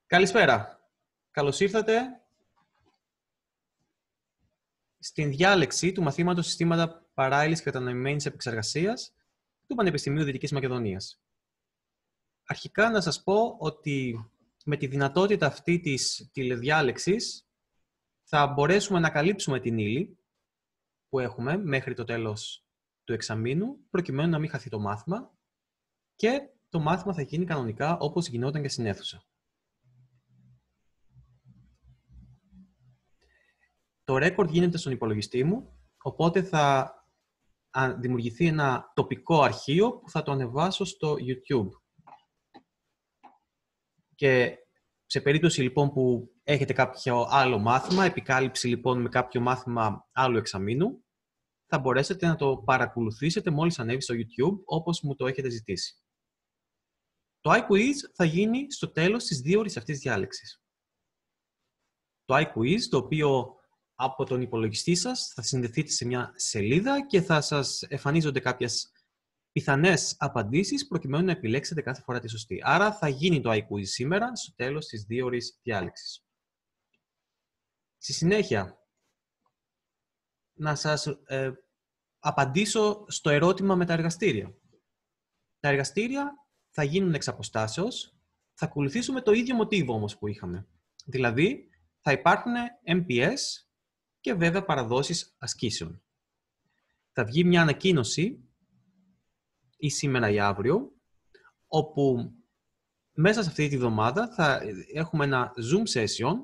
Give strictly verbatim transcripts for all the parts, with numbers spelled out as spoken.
Καλησπέρα. Καλώς ήρθατε στην διάλεξη του μαθήματος Συστήματα Παράλληλης και Κατανεμημένης Επεξεργασίας του Πανεπιστημίου Δυτικής Μακεδονίας. Αρχικά να σας πω ότι με τη δυνατότητα αυτή της τηλεδιάλεξης θα μπορέσουμε να καλύψουμε την ύλη που έχουμε μέχρι το τέλος του εξαμήνου, προκειμένου να μην χαθεί το μάθημα και το μάθημα θα γίνει κανονικά όπως γινόταν και στην αίθουσα. Το ρέκορντ γίνεται στον υπολογιστή μου, οπότε θα δημιουργηθεί ένα τοπικό αρχείο που θα το ανεβάσω στο YouTube. Και σε περίπτωση λοιπόν που έχετε κάποιο άλλο μάθημα, επικάλυψη λοιπόν με κάποιο μάθημα άλλου εξαμήνου, θα μπορέσετε να το παρακολουθήσετε μόλις ανέβει στο YouTube, όπως μου το έχετε ζητήσει. Το iQuiz θα γίνει στο τέλος της δύο ώρης αυτής διάλεξης. Το iQuiz, το οποίο από τον υπολογιστή σας θα συνδεθείτε σε μια σελίδα και θα σας εμφανίζονται κάποιες πιθανές απαντήσεις προκειμένου να επιλέξετε κάθε φορά τη σωστή. Άρα θα γίνει το iQuiz σήμερα στο τέλος της δύο ώρης διάλεξης. Στη συνέχεια, να σας ε, απαντήσω στο ερώτημα με τα εργαστήρια. Τα εργαστήρια θα γίνουν εξ αποστάσεως, θα ακολουθήσουμε το ίδιο μοτίβο όμως που είχαμε. Δηλαδή, θα υπάρχουν εμ πι ες και βέβαια παραδόσεις ασκήσεων. Θα βγει μια ανακοίνωση ή σήμερα ή αύριο, όπου μέσα σε αυτή τη βδομάδα θα έχουμε ένα Zoom session,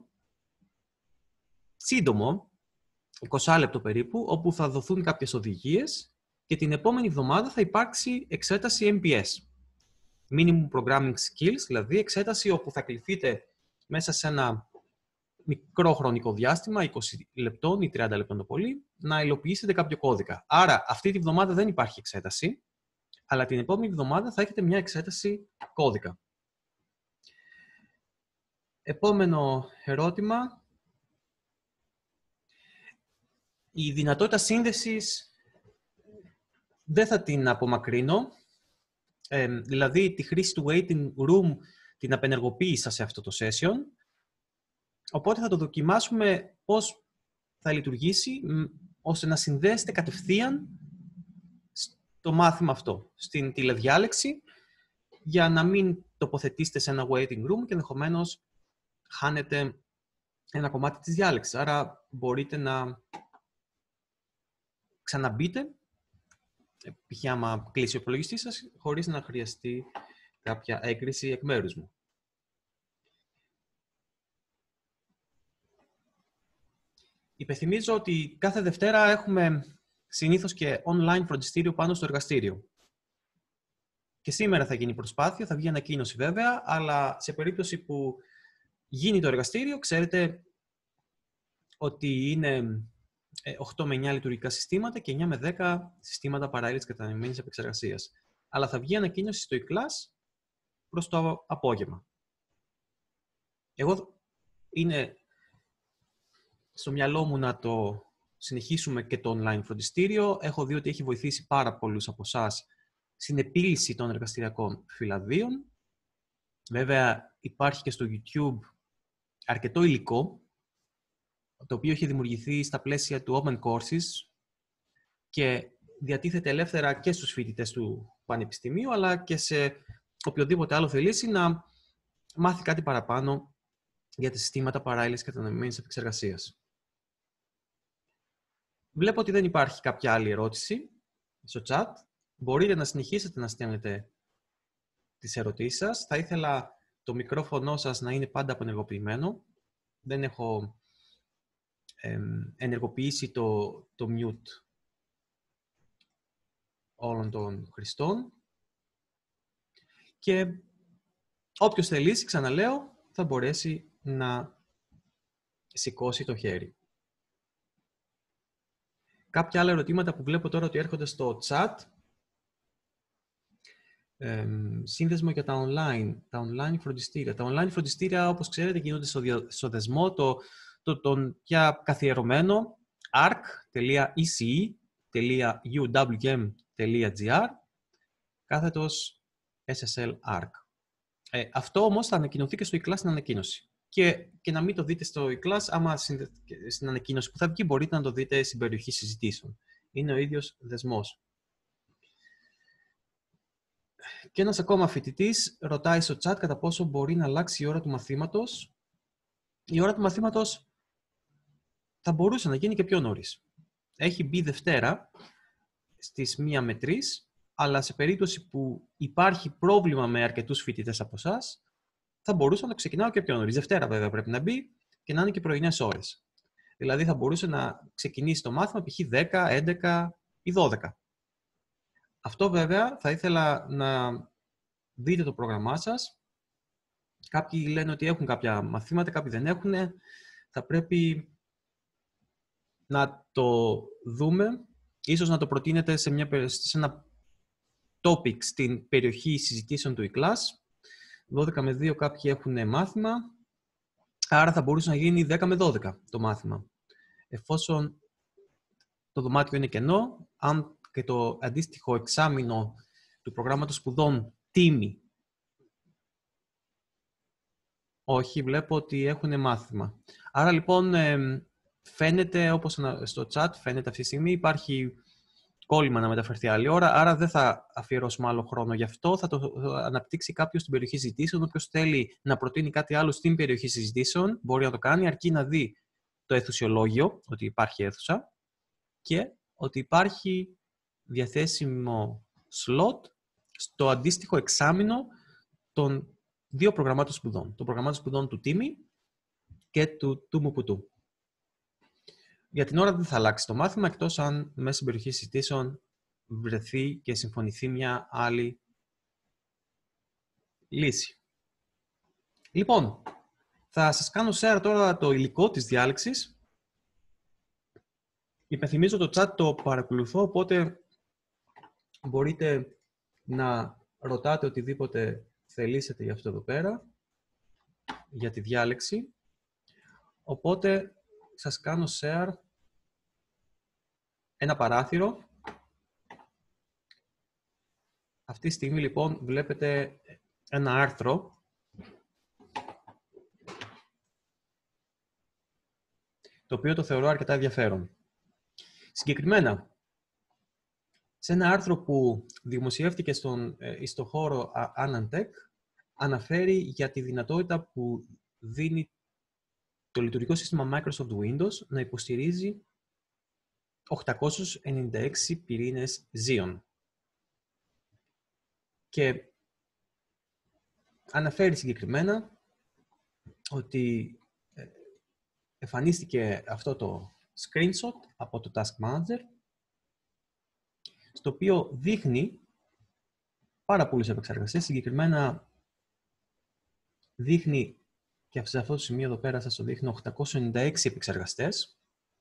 σύντομο, είκοσι λεπτό περίπου, όπου θα δοθούν κάποιες οδηγίες και την επόμενη εβδομάδα θα υπάρξει εξέταση εμ πι ες. Minimum Programming Skills, δηλαδή εξέταση όπου θα κληθείτε μέσα σε ένα μικρό χρονικό διάστημα, είκοσι λεπτών ή τριάντα λεπτών το πολύ, να υλοποιήσετε κάποιο κώδικα. Άρα, αυτή τη βδομάδα δεν υπάρχει εξέταση, αλλά την επόμενη εβδομάδα θα έχετε μια εξέταση κώδικα. Επόμενο ερώτημα. Η δυνατότητα σύνδεσης δεν θα την απομακρύνω. Ε, δηλαδή, τη χρήση του waiting room την απενεργοποίησα σε αυτό το session. Οπότε θα το δοκιμάσουμε πώς θα λειτουργήσει, ώστε να συνδέσετε κατευθείαν στο μάθημα αυτό, στην τηλεδιάλεξη, για να μην τοποθετήσετε σε ένα waiting room και ενδεχομένως χάνετε ένα κομμάτι της διάλεξης. Άρα μπορείτε να ξαναμπείτε, π.χ. άμα κλείσει ο υπολογιστής σας, χωρίς να χρειαστεί κάποια έγκριση εκ μέρους μου. Υπενθυμίζω ότι κάθε Δευτέρα έχουμε συνήθως και online φροντιστήριο πάνω στο εργαστήριο. Και σήμερα θα γίνει προσπάθεια, θα βγει ανακοίνωση βέβαια, αλλά σε περίπτωση που γίνει το εργαστήριο, ξέρετε ότι είναι οκτώ με εννιά λειτουργικά συστήματα και εννιά με δέκα συστήματα παράλληλης κατανεμημένης επεξεργασίας. Αλλά θα βγει ανακοίνωση στο e-class προς το απόγευμα. Εγώ είναι στο μυαλό μου να το συνεχίσουμε και το online φροντιστήριο. Έχω δει ότι έχει βοηθήσει πάρα πολλούς από εσάς στην επίλυση των εργαστηριακών φυλαδίων. Βέβαια, υπάρχει και στο YouTube αρκετό υλικό, το οποίο έχει δημιουργηθεί στα πλαίσια του Open Courses και διατίθεται ελεύθερα και στους φοιτητές του Πανεπιστημίου, αλλά και σε οποιοδήποτε άλλο θελήσει να μάθει κάτι παραπάνω για τα συστήματα παράλληλης κατανεμημένης επεξεργασίας. Βλέπω ότι δεν υπάρχει κάποια άλλη ερώτηση στο chat. Μπορείτε να συνεχίσετε να στέλνετε τις ερωτήσεις σας. Θα ήθελα το μικρόφωνο σας να είναι πάντα απενεργοποιημένο. Δεν έχω ε, ενεργοποιήσει το, το mute όλων των χρηστών. Και όποιος θελήσει, ξαναλέω, θα μπορέσει να σηκώσει το χέρι. Κάποια άλλα ερωτήματα που βλέπω τώρα ότι έρχονται στο chat. Ε, σύνδεσμο για τα online, τα online φροντιστήρια. Τα online φροντιστήρια, όπως ξέρετε, γίνονται στο, δια, στο δεσμό το, το, τον πια καθιερωμένο αρκ τελεία ι σι ι τελεία γιου ντάμπλιου τζι εμ τελεία τζι αρ κάθετος ες ες ελ αρκ. Ε, αυτό όμως θα ανακοινωθεί και στο e-class στην ανακοίνωση. Και, και να μην το δείτε στο e-class, άμα στην ανακοίνωση που θα βγει μπορείτε να το δείτε στην περιοχή συζητήσεων. Είναι ο ίδιος δεσμός. Και ένας ακόμα φοιτητής ρωτάει στο chat κατά πόσο μπορεί να αλλάξει η ώρα του μαθήματος. Η ώρα του μαθήματος θα μπορούσε να γίνει και πιο νωρίς. Έχει μπει Δευτέρα στις μία με τρεις, αλλά σε περίπτωση που υπάρχει πρόβλημα με αρκετούς φοιτητές από εσάς, θα μπορούσα να το ξεκινάω και πιο νωρίς. Δευτέρα βέβαια πρέπει να μπει και να είναι και πρωινές ώρες. Δηλαδή θα μπορούσε να ξεκινήσει το μάθημα π.χ. δέκα, έντεκα ή δώδεκα. Αυτό βέβαια θα ήθελα να δείτε το πρόγραμμά σας. Κάποιοι λένε ότι έχουν κάποια μαθήματα, κάποιοι δεν έχουν. Θα πρέπει να το δούμε. Ίσως να το προτείνετε σε, μια, σε ένα topic στην περιοχή συζητήσεων του e-class. δώδεκα με δύο κάποιοι έχουν μάθημα. Άρα θα μπορούσε να γίνει δέκα με δώδεκα το μάθημα. Εφόσον το δωμάτιο είναι κενό, αν και το αντίστοιχο εξάμηνο του προγράμματος σπουδών τίμη. Όχι, βλέπω ότι έχουν μάθημα. Άρα λοιπόν φαίνεται, όπως στο chat φαίνεται αυτή τη στιγμή, υπάρχει κόλλημα να μεταφερθεί άλλη ώρα, άρα δεν θα αφιερώσουμε άλλο χρόνο γι' αυτό. Θα το αναπτύξει κάποιος στην περιοχή συζητήσεων. Όποιος θέλει να προτείνει κάτι άλλο στην περιοχή συζητήσεων, μπορεί να το κάνει, αρκεί να δει το αιθουσιολόγιο, ότι υπάρχει αίθουσα και ότι υπάρχει διαθέσιμο slot στο αντίστοιχο εξάμηνο των δύο προγραμμάτων σπουδών. Των προγραμμάτων σπουδών του Τίμη και του Τούμουπουτού. Για την ώρα δεν θα αλλάξει το μάθημα, εκτός αν μέσα στην περιοχή συζητήσεων βρεθεί και συμφωνηθεί μια άλλη λύση. Λοιπόν, θα σας κάνω share τώρα το υλικό της διάλεξης. Υπενθυμίζω το chat το παρακολουθώ, οπότε μπορείτε να ρωτάτε οτιδήποτε θελήσετε για αυτό εδώ πέρα, για τη διάλεξη. Οπότε σας κάνω share ένα παράθυρο. Αυτή τη στιγμή λοιπόν βλέπετε ένα άρθρο το οποίο το θεωρώ αρκετά ενδιαφέρον. Συγκεκριμένα, σε ένα άρθρο που δημοσιεύτηκε στον, στον χώρο Anantech, αναφέρει για τη δυνατότητα που δίνει το λειτουργικό σύστημα Microsoft Windows να υποστηρίζει οκτακόσιους ενενήντα έξι πυρήνες Xeon. Και αναφέρει συγκεκριμένα ότι εμφανίστηκε αυτό το screenshot από το Task Manager, στο οποίο δείχνει πάρα πολλούς επεξεργαστές. Συγκεκριμένα δείχνει, και σε αυτό το σημείο εδώ πέρα σας το δείχνω, οκτακόσιους ενενήντα έξι επεξεργαστές.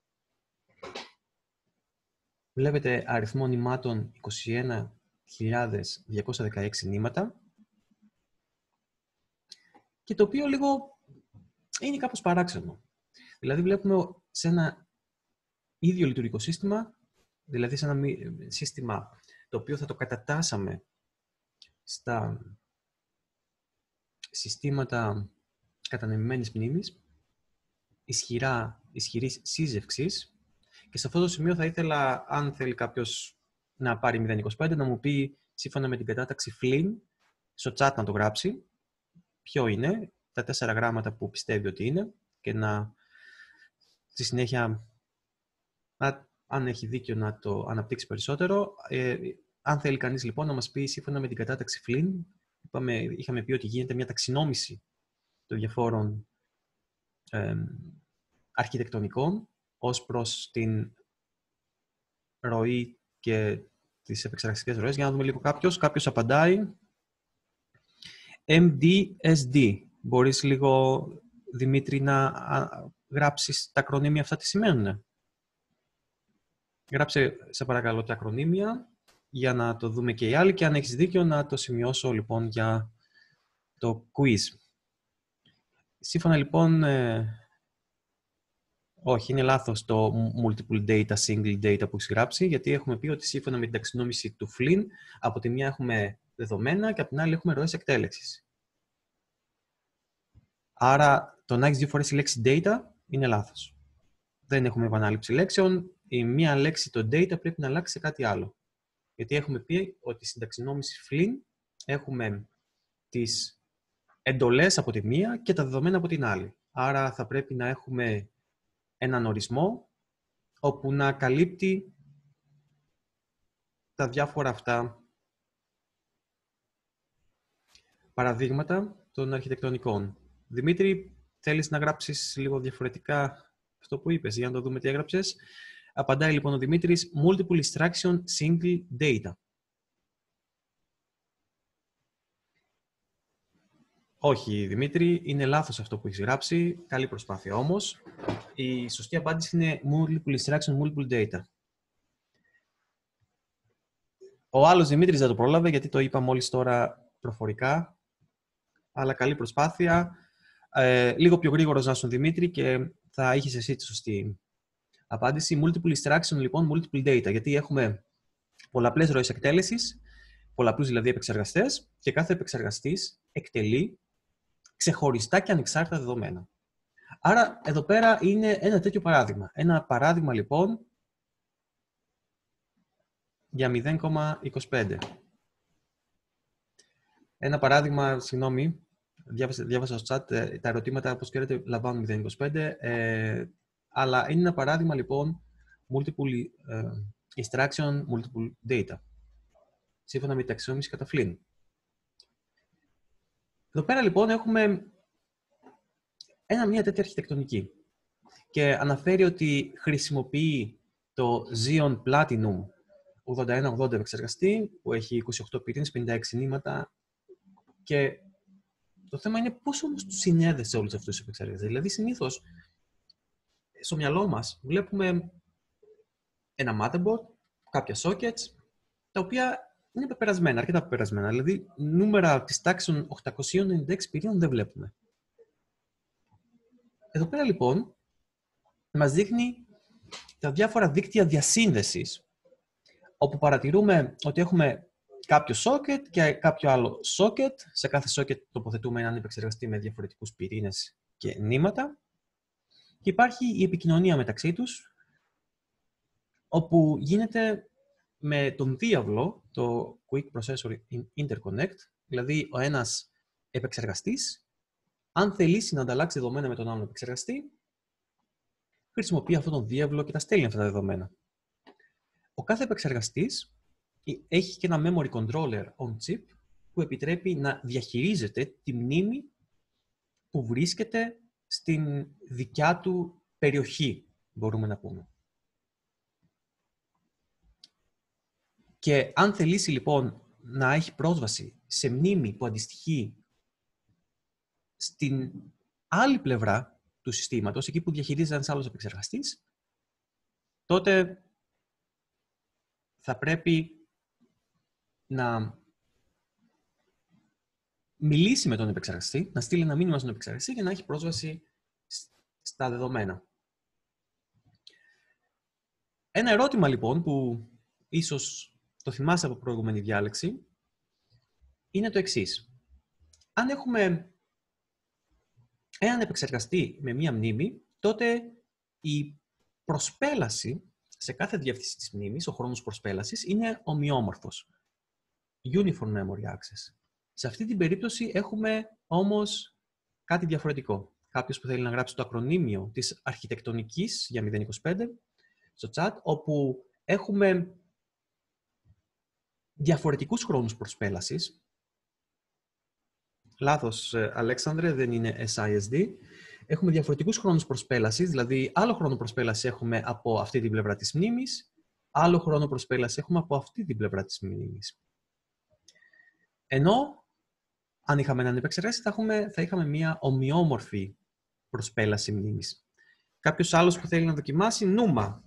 Βλέπετε αριθμό νημάτων είκοσι ένα χιλιάδες διακόσια δεκαέξι νήματα. Και το οποίο λίγο είναι κάπως παράξενο. Δηλαδή βλέπουμε σε ένα ίδιο λειτουργικό σύστημα, δηλαδή σε ένα σύστημα το οποίο θα το κατατάσσαμε στα συστήματα κατανεμημένης μνήμης, ισχυρά, ισχυρής σύζευξης, και σε αυτό το σημείο θα ήθελα, αν θέλει κάποιος να πάρει μηδέν είκοσι πέντε, να μου πει σύμφωνα με την κατάταξη Flynn, στο chat να το γράψει, ποιο είναι, τα τέσσερα γράμματα που πιστεύει ότι είναι, και να στη συνέχεια, να, αν έχει δίκιο, να το αναπτύξει περισσότερο. Ε, αν θέλει κανείς λοιπόν να μας πει σύμφωνα με την κατάταξη Flynn, είπαμε, είχαμε πει ότι γίνεται μια ταξινόμηση των διαφόρων ε, αρχιτεκτονικών ως προς την ροή και τις επεξεργαστικές ροές. Για να δούμε λίγο κάποιος. Κάποιος απαντάει εμ ντι ες ντι. Μπορείς λίγο, Δημήτρη, να γράψεις τα ακρονίμια αυτά τι σημαίνουν. Γράψε, σε παρακαλώ, τα ακρονίμια για να το δούμε και οι άλλοι, και αν έχεις δίκιο να το σημειώσω λοιπόν για το quiz. Σύμφωνα λοιπόν, ε, όχι, είναι λάθος το multiple data, single data που έχει γράψει, γιατί έχουμε πει ότι σύμφωνα με την ταξινόμηση του Flynn, από τη μια έχουμε δεδομένα και από την άλλη έχουμε ροές εκτέλεξης. Άρα, το να έχεις δύο φορές τη λέξη data είναι λάθος. Δεν έχουμε επανάληψη λέξεων. Η μία λέξη, το data, πρέπει να αλλάξει σε κάτι άλλο. Γιατί έχουμε πει ότι στην ταξινόμηση Flynn έχουμε τις εντολές από τη μία και τα δεδομένα από την άλλη. Άρα, θα πρέπει να έχουμε έναν ορισμό όπου να καλύπτει τα διάφορα αυτά παραδείγματα των αρχιτεκτονικών. Δημήτρη, θέλεις να γράψεις λίγο διαφορετικά αυτό που είπες, για να το δούμε τι έγραψες. Απαντάει λοιπόν ο Δημήτρης, multiple instruction, single data. Όχι, Δημήτρη, είναι λάθος αυτό που έχεις γράψει. Καλή προσπάθεια όμως. Η σωστή απάντηση είναι multiple instruction, multiple data. Ο άλλος Δημήτρης δεν το πρόλαβε, γιατί το είπα μόλις τώρα προφορικά. Αλλά καλή προσπάθεια. Ε, λίγο πιο γρήγορος να στον Δημήτρη και θα είχες εσύ τη σωστή απάντηση. Multiple instruction, λοιπόν, multiple data. Γιατί έχουμε πολλαπλές ροές εκτέλεσης, πολλαπλούς δηλαδή επεξεργαστές και κάθε επεξεργαστής εκτελεί ξεχωριστά και ανεξάρτητα δεδομένα. Άρα, εδώ πέρα είναι ένα τέτοιο παράδειγμα. Ένα παράδειγμα, λοιπόν, για μηδέν κόμμα είκοσι πέντε. Ένα παράδειγμα, συγγνώμη, διάβασα, διάβασα στο chat, τα ερωτήματα, όπως ξέρετε, λαμβάνουν μηδέν κόμμα είκοσι πέντε, ε, αλλά είναι ένα παράδειγμα, λοιπόν, multiple uh, instruction, multiple data, σύμφωνα με την ταξινόμηση κατά Flynn. Εδώ πέρα, λοιπόν, έχουμε ένα, μια τέτοια αρχιτεκτονική και αναφέρει ότι χρησιμοποιεί το Xeon Platinum ογδόντα ένα ογδόντα επεξεργαστή, που έχει είκοσι οκτώ πυρήνες, πενήντα έξι νήματα, και το θέμα είναι πώς όμως τους συνέδεσε όλους αυτούς τους επεξεργαστές. Δηλαδή, συνήθως, στο μυαλό μας βλέπουμε ένα motherboard, κάποια sockets, τα οποία είναι πεπερασμένα, αρκετά πεπερασμένα. Δηλαδή, νούμερα της τάξης των οκτακοσίων ενενήντα έξι πυρήνων δεν βλέπουμε. Εδώ πέρα, λοιπόν, μας δείχνει τα διάφορα δίκτυα διασύνδεσης, όπου παρατηρούμε ότι έχουμε κάποιο socket και κάποιο άλλο socket. Σε κάθε socket τοποθετούμε έναν επεξεργαστή με διαφορετικούς πυρήνες και νήματα. Και υπάρχει η επικοινωνία μεταξύ τους, όπου γίνεται με τον διάβλο, το Quick Processor Interconnect, δηλαδή ο ένας επεξεργαστής, αν θελήσει να ανταλλάξει δεδομένα με τον άλλον επεξεργαστή, χρησιμοποιεί αυτόν τον διάβλο και τα στέλνει αυτά τα δεδομένα. Ο κάθε επεξεργαστής έχει και ένα memory controller on chip που επιτρέπει να διαχειρίζεται τη μνήμη που βρίσκεται στην δικιά του περιοχή, μπορούμε να πούμε. Και αν θελήσει λοιπόν να έχει πρόσβαση σε μνήμη που αντιστοιχεί στην άλλη πλευρά του συστήματος, εκεί που διαχειρίζεται ένας άλλος επεξεργαστής, τότε θα πρέπει να μιλήσει με τον επεξεργαστή, να στείλει ένα μήνυμα στον επεξεργαστή για να έχει πρόσβαση στα δεδομένα. Ένα ερώτημα λοιπόν που ίσως το θυμάσαι από προηγούμενη διάλεξη είναι το εξής. Αν έχουμε έναν επεξεργαστή με μία μνήμη, τότε η προσπέλαση σε κάθε διεύθυνση της μνήμης, ο χρόνος προσπέλασης, είναι ομοιόμορφος. Uniform Memory Access. Σε αυτή την περίπτωση έχουμε όμως κάτι διαφορετικό. Κάποιος που θέλει να γράψει το ακρονίμιο της αρχιτεκτονικής για μηδέν είκοσι πέντε στο chat, όπου έχουμε διαφορετικούς χρόνους προσπέλασης. Λάθος, Αλέξανδρε, δεν είναι ες άι ες ντι. Έχουμε διαφορετικούς χρόνους προσπέλασης, δηλαδή άλλο χρόνο προσπέλαση έχουμε από αυτή την πλευρά της μνήμης, άλλο χρόνο προσπέλαση έχουμε από αυτή την πλευρά της μνήμης. Ενώ, αν είχαμε έναν επεξεργαστή, θα, έχουμε, θα είχαμε μία ομοιόμορφη προσπέλαση μνήμης. Κάποιος άλλος που θέλει να δοκιμάσει, νούμα.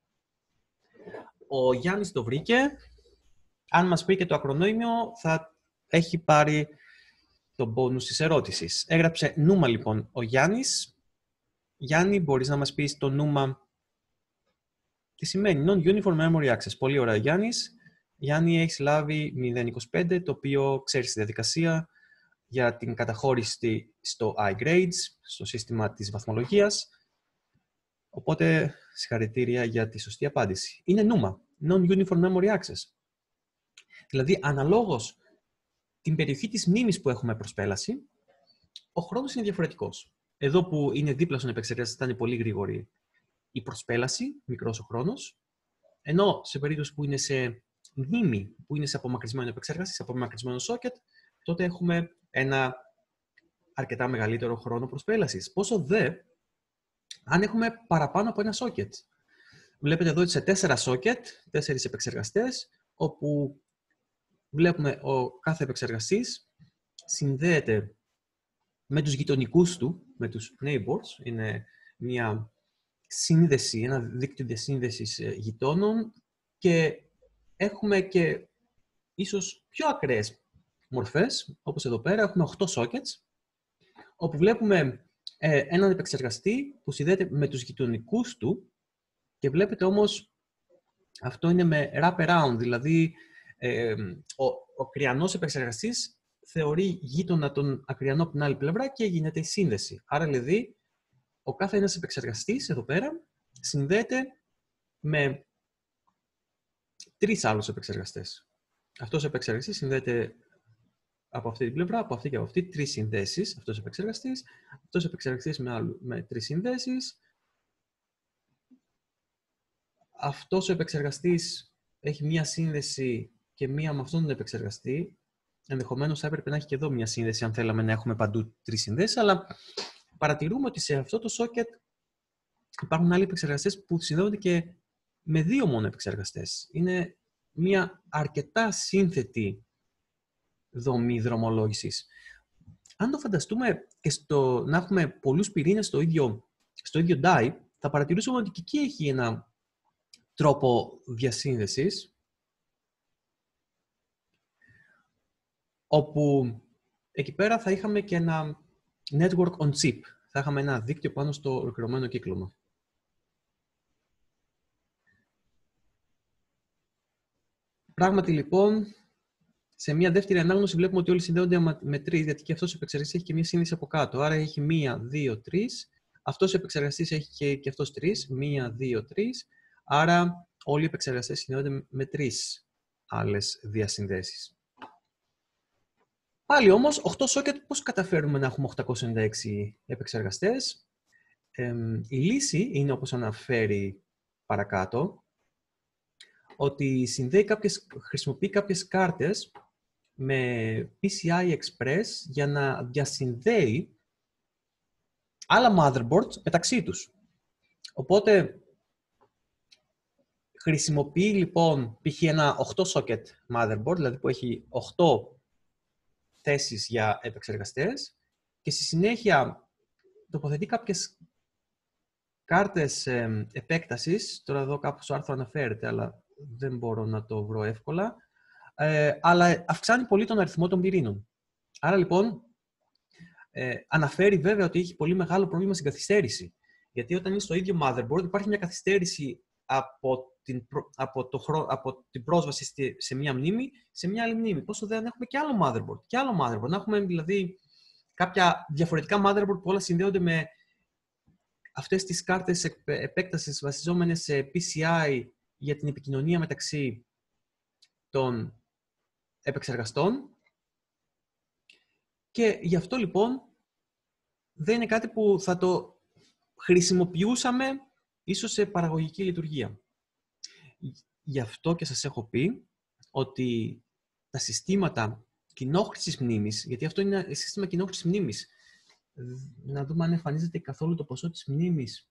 Ο Γιάννης το βρήκε. Αν μας πει και το ακρονίμιο, θα έχει πάρει το μπόνους της ερώτησης. Έγραψε νούμα λοιπόν ο Γιάννης. Γιάννη, μπορείς να μας πεις το νούμα τι σημαίνει? Non-Uniform Memory Access. Πολύ ωραία, Γιάννης. Γιάννη, έχεις λάβει μηδέν είκοσι πέντε, το οποίο ξέρεις τη διαδικασία. για την καταχώρηση στο iGrades, στο σύστημα της βαθμολογίας. Οπότε, συγχαρητήρια για τη σωστή απάντηση. Είναι νούμα, Non-Uniform Memory Access. Δηλαδή, αναλόγως την περιοχή της μνήμης που έχουμε προσπέλαση, ο χρόνος είναι διαφορετικός. Εδώ που είναι δίπλα στον επεξεργαστή θα είναι πολύ γρήγορη η προσπέλαση, μικρός ο χρόνος, ενώ σε περίπτωση που είναι σε μνήμη, που είναι σε απομακρυσμένο επεξεργαστή, σε απομακρυσμένο socket, τότε έχουμε ένα αρκετά μεγαλύτερο χρόνο προσπέλασης. Πόσο δε, αν έχουμε παραπάνω από ένα socket. Βλέπετε εδώ σε τέσσερα socket, τέσσερις επεξεργαστές, όπου βλέπουμε ο κάθε επεξεργαστής συνδέεται με τους γειτονικούς του, με τους neighbors. Είναι μια σύνδεση, ένα δίκτυο διασύνδεσης γειτόνων και έχουμε και ίσως πιο ακραίες μορφές, όπως εδώ πέρα έχουμε οκτώ sockets, όπου βλέπουμε ε, έναν επεξεργαστή που συνδέεται με τους γειτονικούς του και βλέπετε όμως αυτό είναι με wrap-around, δηλαδή ε, ο, ο κρυανός επεξεργαστής θεωρεί γείτονα τον ακριανό από την άλλη πλευρά και γίνεται η σύνδεση. Άρα δηλαδή ο κάθε ένας επεξεργαστής εδώ πέρα συνδέεται με τρεις άλλους επεξεργαστές. Αυτός ο επεξεργαστής συνδέεται από αυτή την πλευρά, από αυτή και από αυτή, τρεις συνδέσεις. Αυτός ο επεξεργαστής, αυτός ο επεξεργαστής με, άλλου, με τρεις συνδέσεις. Αυτός ο επεξεργαστής έχει μία σύνδεση και μία με αυτόν τον επεξεργαστή. Ενδεχομένως θα έπρεπε να έχει και εδώ μία σύνδεση, αν θέλαμε να έχουμε παντού τρεις συνδέσεις, αλλά παρατηρούμε ότι σε αυτό το socket υπάρχουν άλλοι επεξεργαστές που συνδέονται και με δύο μόνο επεξεργαστές. Είναι μία αρκετά σύνθετη δομή δρομολόγησης. Αν το φανταστούμε και στο, να έχουμε πολλούς πυρήνες στο ίδιο, στο ίδιο die, θα παρατηρούσαμε ότι και εκεί έχει ένα τρόπο διασύνδεσης, όπου εκεί πέρα θα είχαμε και ένα network on chip. Θα είχαμε ένα δίκτυο πάνω στο ολοκληρωμένο κύκλωμα. Πράγματι, λοιπόν, σε μια δεύτερη ανάγνωση βλέπουμε ότι όλοι συνδέονται με τρεις, γιατί και αυτός ο επεξεργαστής έχει και μια σύνδεση από κάτω. Άρα έχει μία, δύο, τρεις. Αυτός ο επεξεργαστής έχει και, και αυτός τρεις. Μία, δύο, τρεις. Άρα όλοι οι επεξεργαστές συνδέονται με τρεις άλλες διασυνδέσεις. Πάλι όμως, οκτώ socket, πώς καταφέρουμε να έχουμε οκτακόσιους ενενήντα έξι επεξεργαστές. Ε, η λύση είναι, όπως αναφέρει παρακάτω, ότι συνδέει κάποιες, χρησιμοποιεί κάποιες κάρτες με πι σι άι Express για να διασυνδέει άλλα motherboards μεταξύ τους. Οπότε, χρησιμοποιεί λοιπόν π.χ. ένα οκτώ socket motherboard, δηλαδή που έχει οκτώ θέσεις για επεξεργαστές και στη συνέχεια τοποθετεί κάποιες κάρτες ε, επέκτασης. Τώρα εδώ κάπου στο άρθρο αναφέρεται, αλλά δεν μπορώ να το βρω εύκολα. Ε, αλλά αυξάνει πολύ τον αριθμό των πυρήνων. Άρα λοιπόν ε, αναφέρει βέβαια ότι έχει πολύ μεγάλο πρόβλημα στην καθυστέρηση. Γιατί όταν είναι στο ίδιο motherboard υπάρχει μια καθυστέρηση από την, προ, από το χρο, από την πρόσβαση στη, σε μια μνήμη σε μια άλλη μνήμη. Πόσο δεν έχουμε και άλλο motherboard. Και άλλο motherboard. Να έχουμε δηλαδή κάποια διαφορετικά motherboard που όλα συνδέονται με αυτές τις κάρτες επέκτασης βασιζόμενες σε πι σι άι για την επικοινωνία μεταξύ των επεξεργαστών. Και γι' αυτό λοιπόν δεν είναι κάτι που θα το χρησιμοποιούσαμε ίσως σε παραγωγική λειτουργία. Γι' αυτό και σας έχω πει ότι τα συστήματα κοινόχρησης μνήμης, γιατί αυτό είναι ένα σύστημα κοινόχρησης μνήμης, να δούμε αν εμφανίζεται καθόλου το ποσό της μνήμης.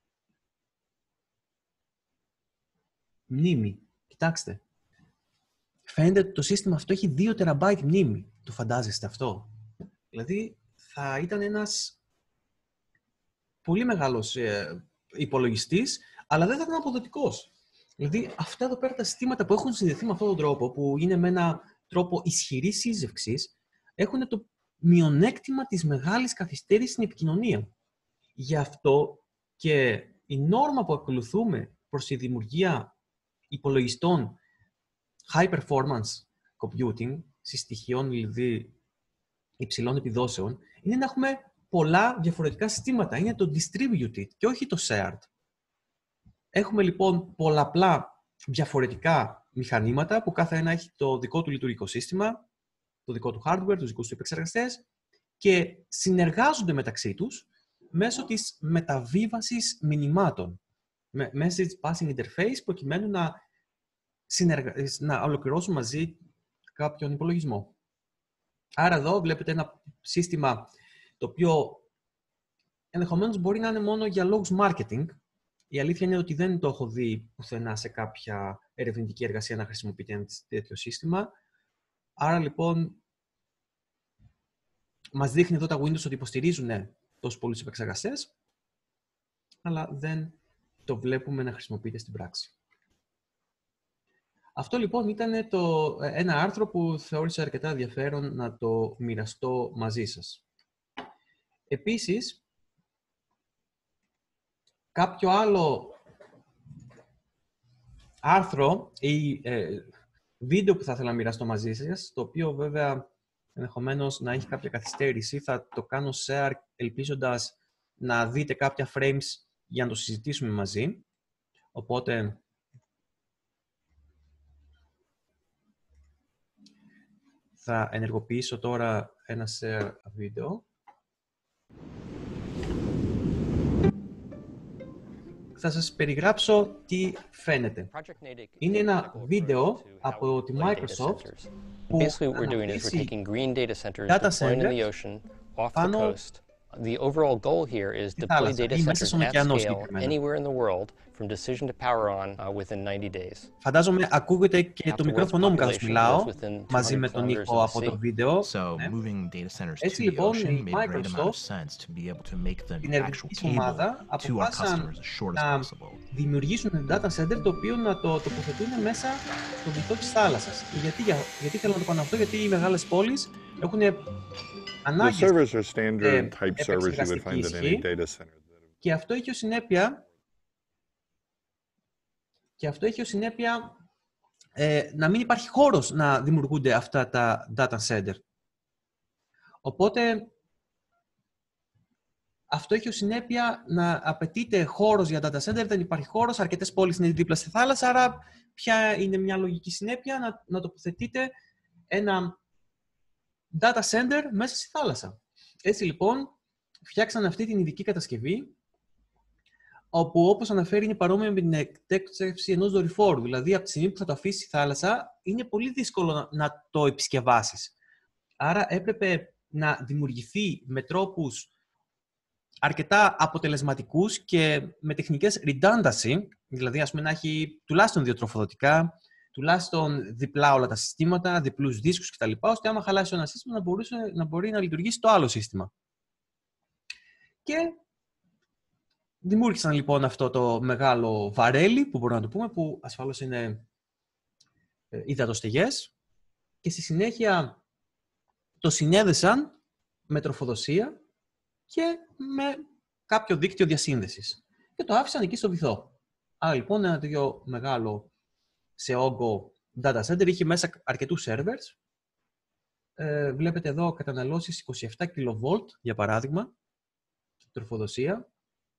Μνήμη. Κοιτάξτε. Φαίνεται ότι το σύστημα αυτό έχει δύο τεραμπάιτ μνήμη. Το φαντάζεστε αυτό? Δηλαδή θα ήταν ένας πολύ μεγάλος ε, υπολογιστής, αλλά δεν θα ήταν αποδοτικός. Δηλαδή αυτά εδώ πέρα τα συστήματα που έχουν συνδεθεί με αυτόν τον τρόπο, που είναι με έναν τρόπο ισχυρής σύζευξης, έχουν το μειονέκτημα της μεγάλης καθυστέρησης στην επικοινωνία. Γι' αυτό και η νόρμα που ακολουθούμε προς τη δημιουργία υπολογιστών high performance computing, συστοιχειών δηλαδή υψηλών επιδόσεων είναι να έχουμε πολλά διαφορετικά συστήματα. Είναι το distributed και όχι το shared. Έχουμε λοιπόν πολλαπλά διαφορετικά μηχανήματα που κάθε ένα έχει το δικό του λειτουργικό σύστημα, το δικό του hardware, τους δικούς του επεξεργαστές και συνεργάζονται μεταξύ τους μέσω της μεταβίβασης μηνυμάτων. Message passing interface προκειμένου να, συνεργα... να ολοκληρώσουν μαζί κάποιον υπολογισμό. Άρα εδώ βλέπετε ένα σύστημα το οποίο ενδεχομένως μπορεί να είναι μόνο για λόγους marketing. Η αλήθεια είναι ότι δεν το έχω δει πουθενά σε κάποια ερευνητική εργασία να χρησιμοποιείται ένα τέτοιο σύστημα. Άρα λοιπόν μας δείχνει εδώ τα Windows ότι υποστηρίζουν τόσους πολλούς επεξεργαστές, αλλά δεν το βλέπουμε να χρησιμοποιείται στην πράξη. Αυτό λοιπόν ήταν το, ένα άρθρο που θεώρησα αρκετά ενδιαφέρον να το μοιραστώ μαζί σας. Επίσης, κάποιο άλλο άρθρο ή ε, βίντεο που θα ήθελα να μοιραστώ μαζί σας, το οποίο βέβαια ενδεχομένως να έχει κάποια καθυστέρηση, θα το κάνω share ελπίζοντας να δείτε κάποια frames για να το συζητήσουμε μαζί. Οπότε, θα ενεργοποιήσω τώρα ένα share βίντεο. Θα σας περιγράψω τι φαίνεται. Είναι ένα βίντεο από τη Microsoft που αναπτύσσει data center πάνω The overall goal here is deploy data centers at scale anywhere in the world from decision to power on uh, within ninety days. Φαντάζομαι ακούγεται και το μικρόφωνο μου καθώς μιλάω μαζί με τον ήχο από το βίντεο. Έτσι λοιπόν η Microsoft, την ερευνητική ομάδα, αποφάσισαν να δημιουργήσουν data center το οποίο να το τοποθετούν μέσα στο βυθό της θάλασσας. Και γιατί, γιατί θέλω να το κάνω αυτό, γιατί οι μεγάλες πόλεις έχουν ανάγκες επεξεργαστική και αυτό έχει ως συνέπεια και αυτό έχει ως συνέπεια ε, να μην υπάρχει χώρος να δημιουργούνται αυτά τα data center. Οπότε αυτό έχει ως συνέπεια να απαιτείται χώρος για data center, δεν υπάρχει χώρος, αρκετές πόλεις είναι δίπλα στη θάλασσα, άρα ποια είναι μια λογική συνέπεια να, να τοποθετείτε ένα data center μέσα στη θάλασσα. Έτσι λοιπόν, φτιάξαν αυτή την ειδική κατασκευή, όπου όπως αναφέρει είναι παρόμοια με την εκτέξευση ενός δορυφόρου. Δηλαδή, από τη στιγμή που θα το αφήσει στη θάλασσα, είναι πολύ δύσκολο να, να το επισκευάσεις. Άρα έπρεπε να δημιουργηθεί με τρόπους αρκετά αποτελεσματικούς και με τεχνικές redundancy, δηλαδή ας πούμε να έχει τουλάχιστον δύο τροφοδοτικά, τουλάχιστον διπλά όλα τα συστήματα, διπλούς δίσκους κτλ. Ώστε άμα χαλάσει ένα σύστημα να, μπορούσε, να μπορεί να λειτουργήσει το άλλο σύστημα. Και δημιούργησαν λοιπόν αυτό το μεγάλο βαρέλι, που μπορούμε να το πούμε, που ασφαλώς είναι ε, υδατοστεγές, και στη συνέχεια το συνέδεσαν με τροφοδοσία και με κάποιο δίκτυο διασύνδεσης. Και το άφησαν εκεί στο βυθό. Άρα λοιπόν ένα τέτοιο μεγάλο σε όγκο data center είχε μέσα αρκετούς servers. Ε, βλέπετε εδώ καταναλώσεις είκοσι επτά κιλοβόλτ, για παράδειγμα, τροφοδοσία.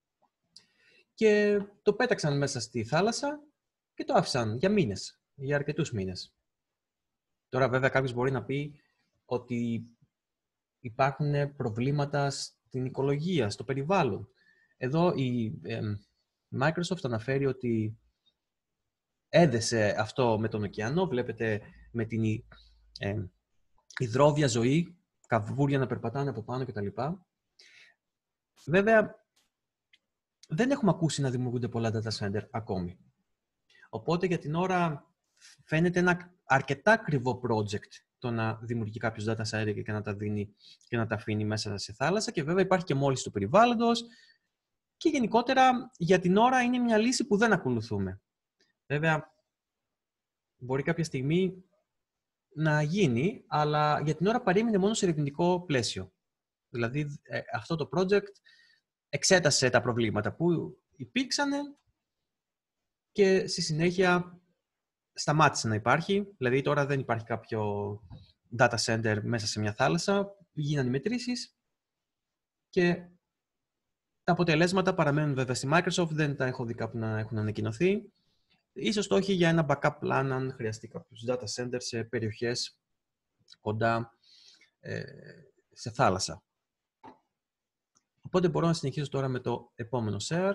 Και το πέταξαν μέσα στη θάλασσα και το άφησαν για μήνες, για αρκετούς μήνες. Τώρα βέβαια κάποιος μπορεί να πει ότι υπάρχουν προβλήματα στην οικολογία, στο περιβάλλον. Εδώ η ε, Microsoft αναφέρει ότι έδεσε αυτό με τον ωκεανό, βλέπετε με την ε, υδρόβια ζωή, καβούρια να περπατάνε από πάνω κτλ. Βέβαια, δεν έχουμε ακούσει να δημιουργούνται πολλά data center ακόμη. Οπότε για την ώρα φαίνεται ένα αρκετά ακριβό project το να δημιουργεί κάποιος data center και να τα δίνει και να τα αφήνει μέσα σε θάλασσα, και βέβαια υπάρχει και μόλυνση του περιβάλλοντος και γενικότερα για την ώρα είναι μια λύση που δεν ακολουθούμε. Βέβαια, μπορεί κάποια στιγμή να γίνει, αλλά για την ώρα παρέμεινε μόνο σε ερευνητικό πλαίσιο. Δηλαδή, ε, αυτό το project εξέτασε τα προβλήματα που υπήρξαν και στη συνέχεια σταμάτησε να υπάρχει. Δηλαδή, τώρα δεν υπάρχει κάποιο data center μέσα σε μια θάλασσα. γίνανε οι μετρήσεις και τα αποτελέσματα παραμένουν βέβαια στη Microsoft, δεν τα έχω δει κάπου να έχουν ανακοινωθεί. Ίσως το όχι για ένα backup plan αν χρειαστεί κάποιους data centers σε περιοχές κοντά ε, σε θάλασσα. Οπότε μπορώ να συνεχίσω τώρα με το επόμενο share.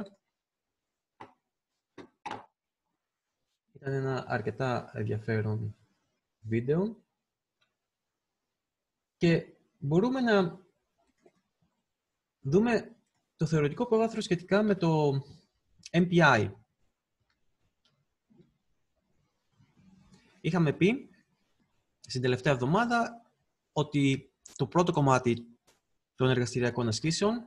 Ήταν ένα αρκετά ενδιαφέρον βίντεο και μπορούμε να δούμε το θεωρητικό προβάθρο σχετικά με το εμ πι άι. Είχαμε πει στην τελευταία εβδομάδα ότι το πρώτο κομμάτι των εργαστηριακών ασκήσεων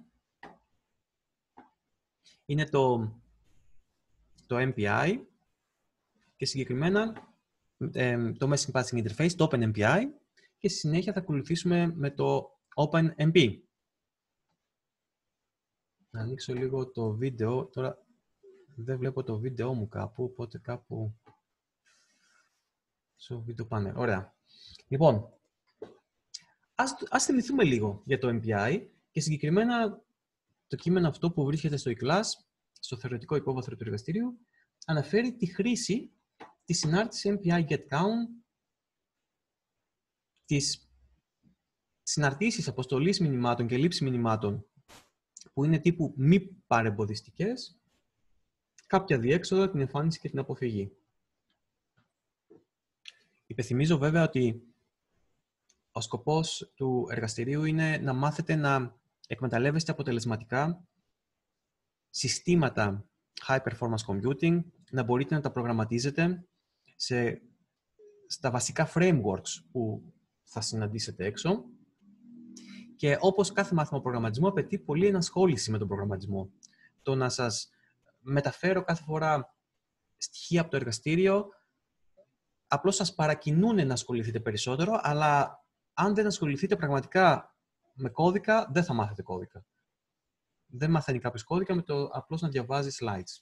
είναι το, το εμ πι άι και συγκεκριμένα ε, το Message Passing Interface, το OpenMPI, και στη συνέχεια θα ακολουθήσουμε με το OpenMP. Να ανοίξω λίγο το βίντεο. Τώρα δεν βλέπω το βίντεο μου κάπου, οπότε κάπου στο βίντεο πάνε. Ωραία. Λοιπόν, ας, ας θυμηθούμε λίγο για το εμ πι άι και συγκεκριμένα το κείμενο αυτό που βρίσκεται στο e-class, στο θεωρητικό υπόβαθρο του εργαστηρίου, αναφέρει τη χρήση της συνάρτησης εμ πι άι getCount, της συναρτήσεις αποστολής μηνυμάτων και λήψη μηνυμάτων που είναι τύπου μη παρεμποδιστικές, κάποια διέξοδα, την εμφάνιση και την αποφυγή. Υπενθυμίζω βέβαια ότι ο σκοπός του εργαστηρίου είναι να μάθετε να εκμεταλλεύεστε αποτελεσματικά συστήματα high performance computing, να μπορείτε να τα προγραμματίζετε σε, στα βασικά frameworks που θα συναντήσετε έξω. Και όπως κάθε μάθημα προγραμματισμού απαιτεί πολύ ενασχόληση με τον προγραμματισμό. Το να σας μεταφέρω κάθε φορά στοιχεία από το εργαστήριο, απλώς σας παρακινούν να ασχοληθείτε περισσότερο, αλλά αν δεν ασχοληθείτε πραγματικά με κώδικα, δεν θα μάθετε κώδικα. Δεν μαθαίνει κάποιος κώδικα με το απλώς να διαβάζει slides.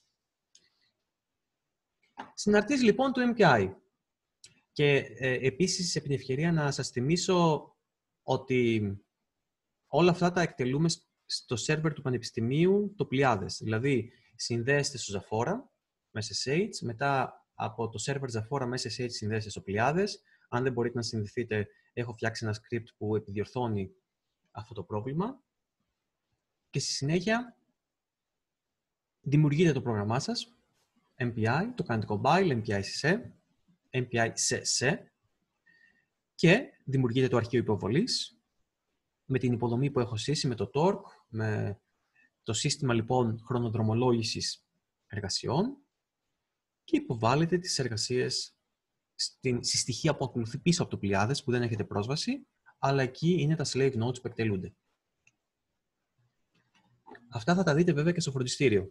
Συναρτήσεις λοιπόν του εμ πι άι. Και ε, επίσης, επί την ευκαιρία να σας θυμίσω ότι όλα αυτά τα εκτελούμε στο σερβερ του Πανεπιστημίου, το Πλιάδες. Δηλαδή, συνδέεστε στο Zafora με ες ες έιτς, μετά από το σερβερ Zafora με ες ες έιτς συνδέεστε στο Πλιάδες. Αν δεν μπορείτε να συνδεθείτε, έχω φτιάξει ένα script που επιδιορθώνει αυτό το πρόβλημα. Και στη συνέχεια, δημιουργείτε το πρόγραμμά σας, εμ πι άι, το κάνετε compile, εμ πι άι σε, εμ πι άι σε, σε, και δημιουργείτε το αρχείο υποβολής, με την υποδομή που έχω σύσει, με το torque, με το σύστημα λοιπόν χρονοδρομολόγησης εργασιών και υποβάλλετε τις εργασίες στην, στη στοιχεία που ακολουθεί πίσω από το Πλιάδες, που δεν έχετε πρόσβαση, αλλά εκεί είναι τα slave nodes που εκτελούνται. Αυτά θα τα δείτε βέβαια και στο φροντιστήριο.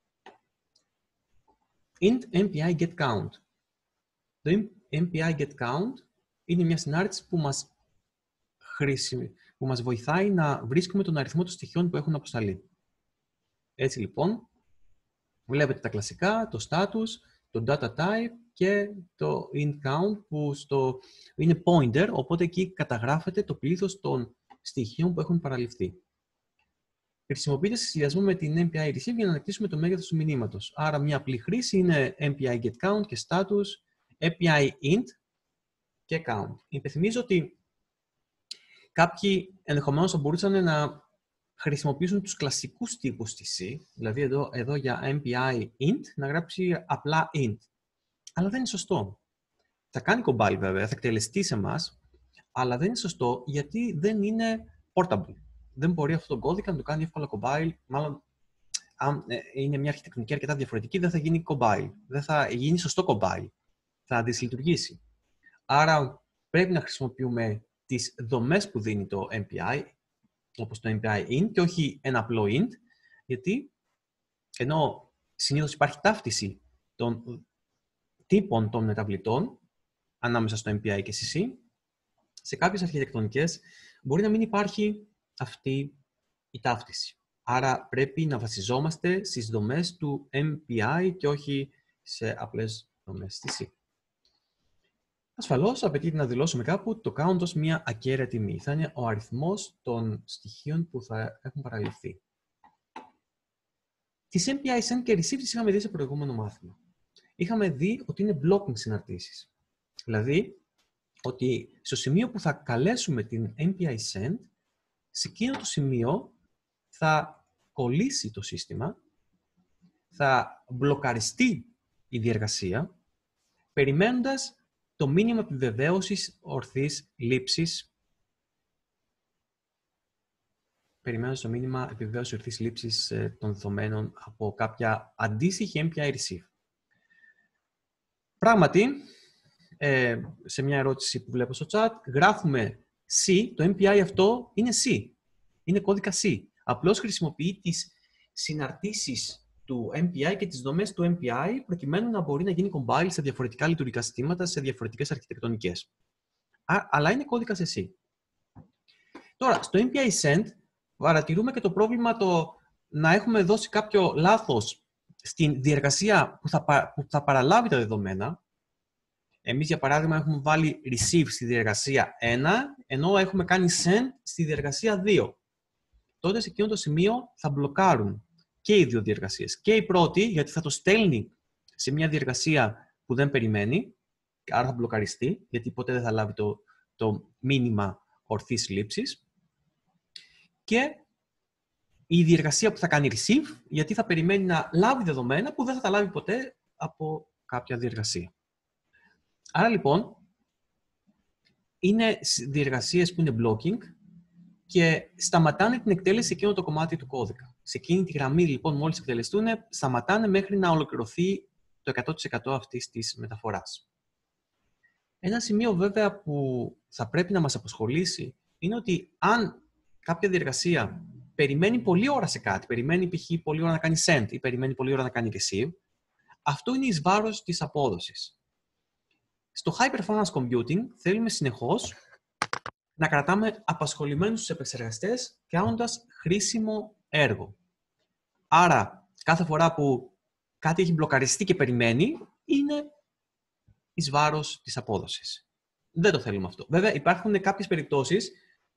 int εμ πι άι getCount. Το εμ πι άι getCount είναι μια συνάρτηση που μας χρήσιμη, που μας βοηθάει να βρίσκουμε τον αριθμό των στοιχείων που έχουν αποσταλεί. Έτσι λοιπόν, βλέπετε τα κλασικά, το status, το data type και το int count που στο, είναι pointer, οπότε εκεί καταγράφεται το πλήθος των στοιχείων που έχουν παραληφθεί. Χρησιμοποιείται σε συνδυασμό με την εμ πι άι receive για να ανακτήσουμε το μέγεθος του μηνύματος. Άρα μια απλή χρήση είναι εμ πι άι getCount και status, εμ πι άι int και count. Υπενθυμίζω ότι κάποιοι ενδεχομένως θα μπορούσαν να χρησιμοποιήσουν τους κλασικούς τύπους της C, δηλαδή εδώ, εδώ για εμ πι άι int, να γράψει απλά int. Αλλά δεν είναι σωστό. Θα κάνει compile βέβαια, θα εκτελεστεί σε εμάς, αλλά δεν είναι σωστό γιατί δεν είναι portable. Δεν μπορεί αυτό το κώδικα να το κάνει εύκολα compile, μάλλον αν είναι μια αρχιτεκτονική αρκετά διαφορετική, δεν θα γίνει compile. Δεν θα γίνει σωστό compile. Θα δυσλειτουργήσει. Άρα πρέπει να χρησιμοποιούμε τις δομές που δίνει το εμ πι άι, όπως το εμ πι άι int και όχι ένα απλό int, γιατί ενώ συνήθως υπάρχει ταύτιση των τύπων των μεταβλητών ανάμεσα στο εμ πι άι και σι σι, σε κάποιες αρχιτεκτονικές μπορεί να μην υπάρχει αυτή η ταύτιση. Άρα πρέπει να βασιζόμαστε στις δομές του εμ πι άι και όχι σε απλές δομές στη C. Ασφαλώς απαιτείται να δηλώσουμε κάπου το count ως μια ακέραια τιμή. Θα είναι ο αριθμός των στοιχείων που θα έχουν παραληφθεί. Τις εμ πι άι send και receive τις είχαμε δει σε προηγούμενο μάθημα. Είχαμε δει ότι είναι blocking συναρτήσεις. Δηλαδή, ότι στο σημείο που θα καλέσουμε την εμ πι άι send, σε εκείνο το σημείο θα κολλήσει το σύστημα, θα μπλοκαριστεί η διεργασία, περιμένοντας το μήνυμα επιβεβαίωσης ορθής λήψης, περιμένοντας το μήνυμα επιβεβαίωσης ορθής λήψης των δεδομένων από κάποια αντίστοιχη εμ πι άι receive. Πράγματι, ε, σε μια ερώτηση που βλέπω στο chat, γράφουμε C, το εμ πι άι αυτό είναι C, είναι κώδικα C. Απλώς χρησιμοποιεί τις συναρτήσεις του εμ πι άι και τις δομές του εμ πι άι προκειμένου να μπορεί να γίνει compile σε διαφορετικά λειτουργικά συστήματα, σε διαφορετικές αρχιτεκτονικές. Α, αλλά είναι κώδικα σε C. Τώρα, στο εμ πι άι send παρατηρούμε και το πρόβλημα το να έχουμε δώσει κάποιο λάθος στην διεργασία που θα, που θα παραλάβει τα δεδομένα. Εμείς, για παράδειγμα, έχουμε βάλει receive στη διεργασία ένα, ενώ έχουμε κάνει send στη διεργασία δύο. Τότε, σε εκείνο το σημείο, θα μπλοκάρουν και οι δύο διεργασίες. Και η πρώτη, γιατί θα το στέλνει σε μια διεργασία που δεν περιμένει, άρα θα μπλοκαριστεί, γιατί ποτέ δεν θα λάβει το, το μήνυμα ορθής λήψης. Και η διεργασία που θα κάνει receive, γιατί θα περιμένει να λάβει δεδομένα που δεν θα τα λάβει ποτέ από κάποια διεργασία. Άρα, λοιπόν, είναι διεργασίες που είναι blocking και σταματάνε την εκτέλεση σε εκείνο το κομμάτι του κώδικα. Σε εκείνη τη γραμμή, λοιπόν, μόλις εκτελεστούν, σταματάνε μέχρι να ολοκληρωθεί το εκατό τοις εκατό αυτής της μεταφοράς. Ένα σημείο, βέβαια, που θα πρέπει να μας απασχολήσει είναι ότι αν κάποια διεργασία περιμένει πολλή ώρα σε κάτι, περιμένει π.χ. πολλή ώρα να κάνει send ή περιμένει πολλή ώρα να κάνει receive, αυτό είναι εις βάρος της απόδοσης. Στο high performance computing θέλουμε συνεχώς να κρατάμε απασχολημένους τους επεξεργαστές κάνοντας χρήσιμο έργο. Άρα, κάθε φορά που κάτι έχει μπλοκαριστεί και περιμένει, είναι εις βάρος της απόδοσης. Δεν το θέλουμε αυτό. Βέβαια, υπάρχουν κάποιες περιπτώσεις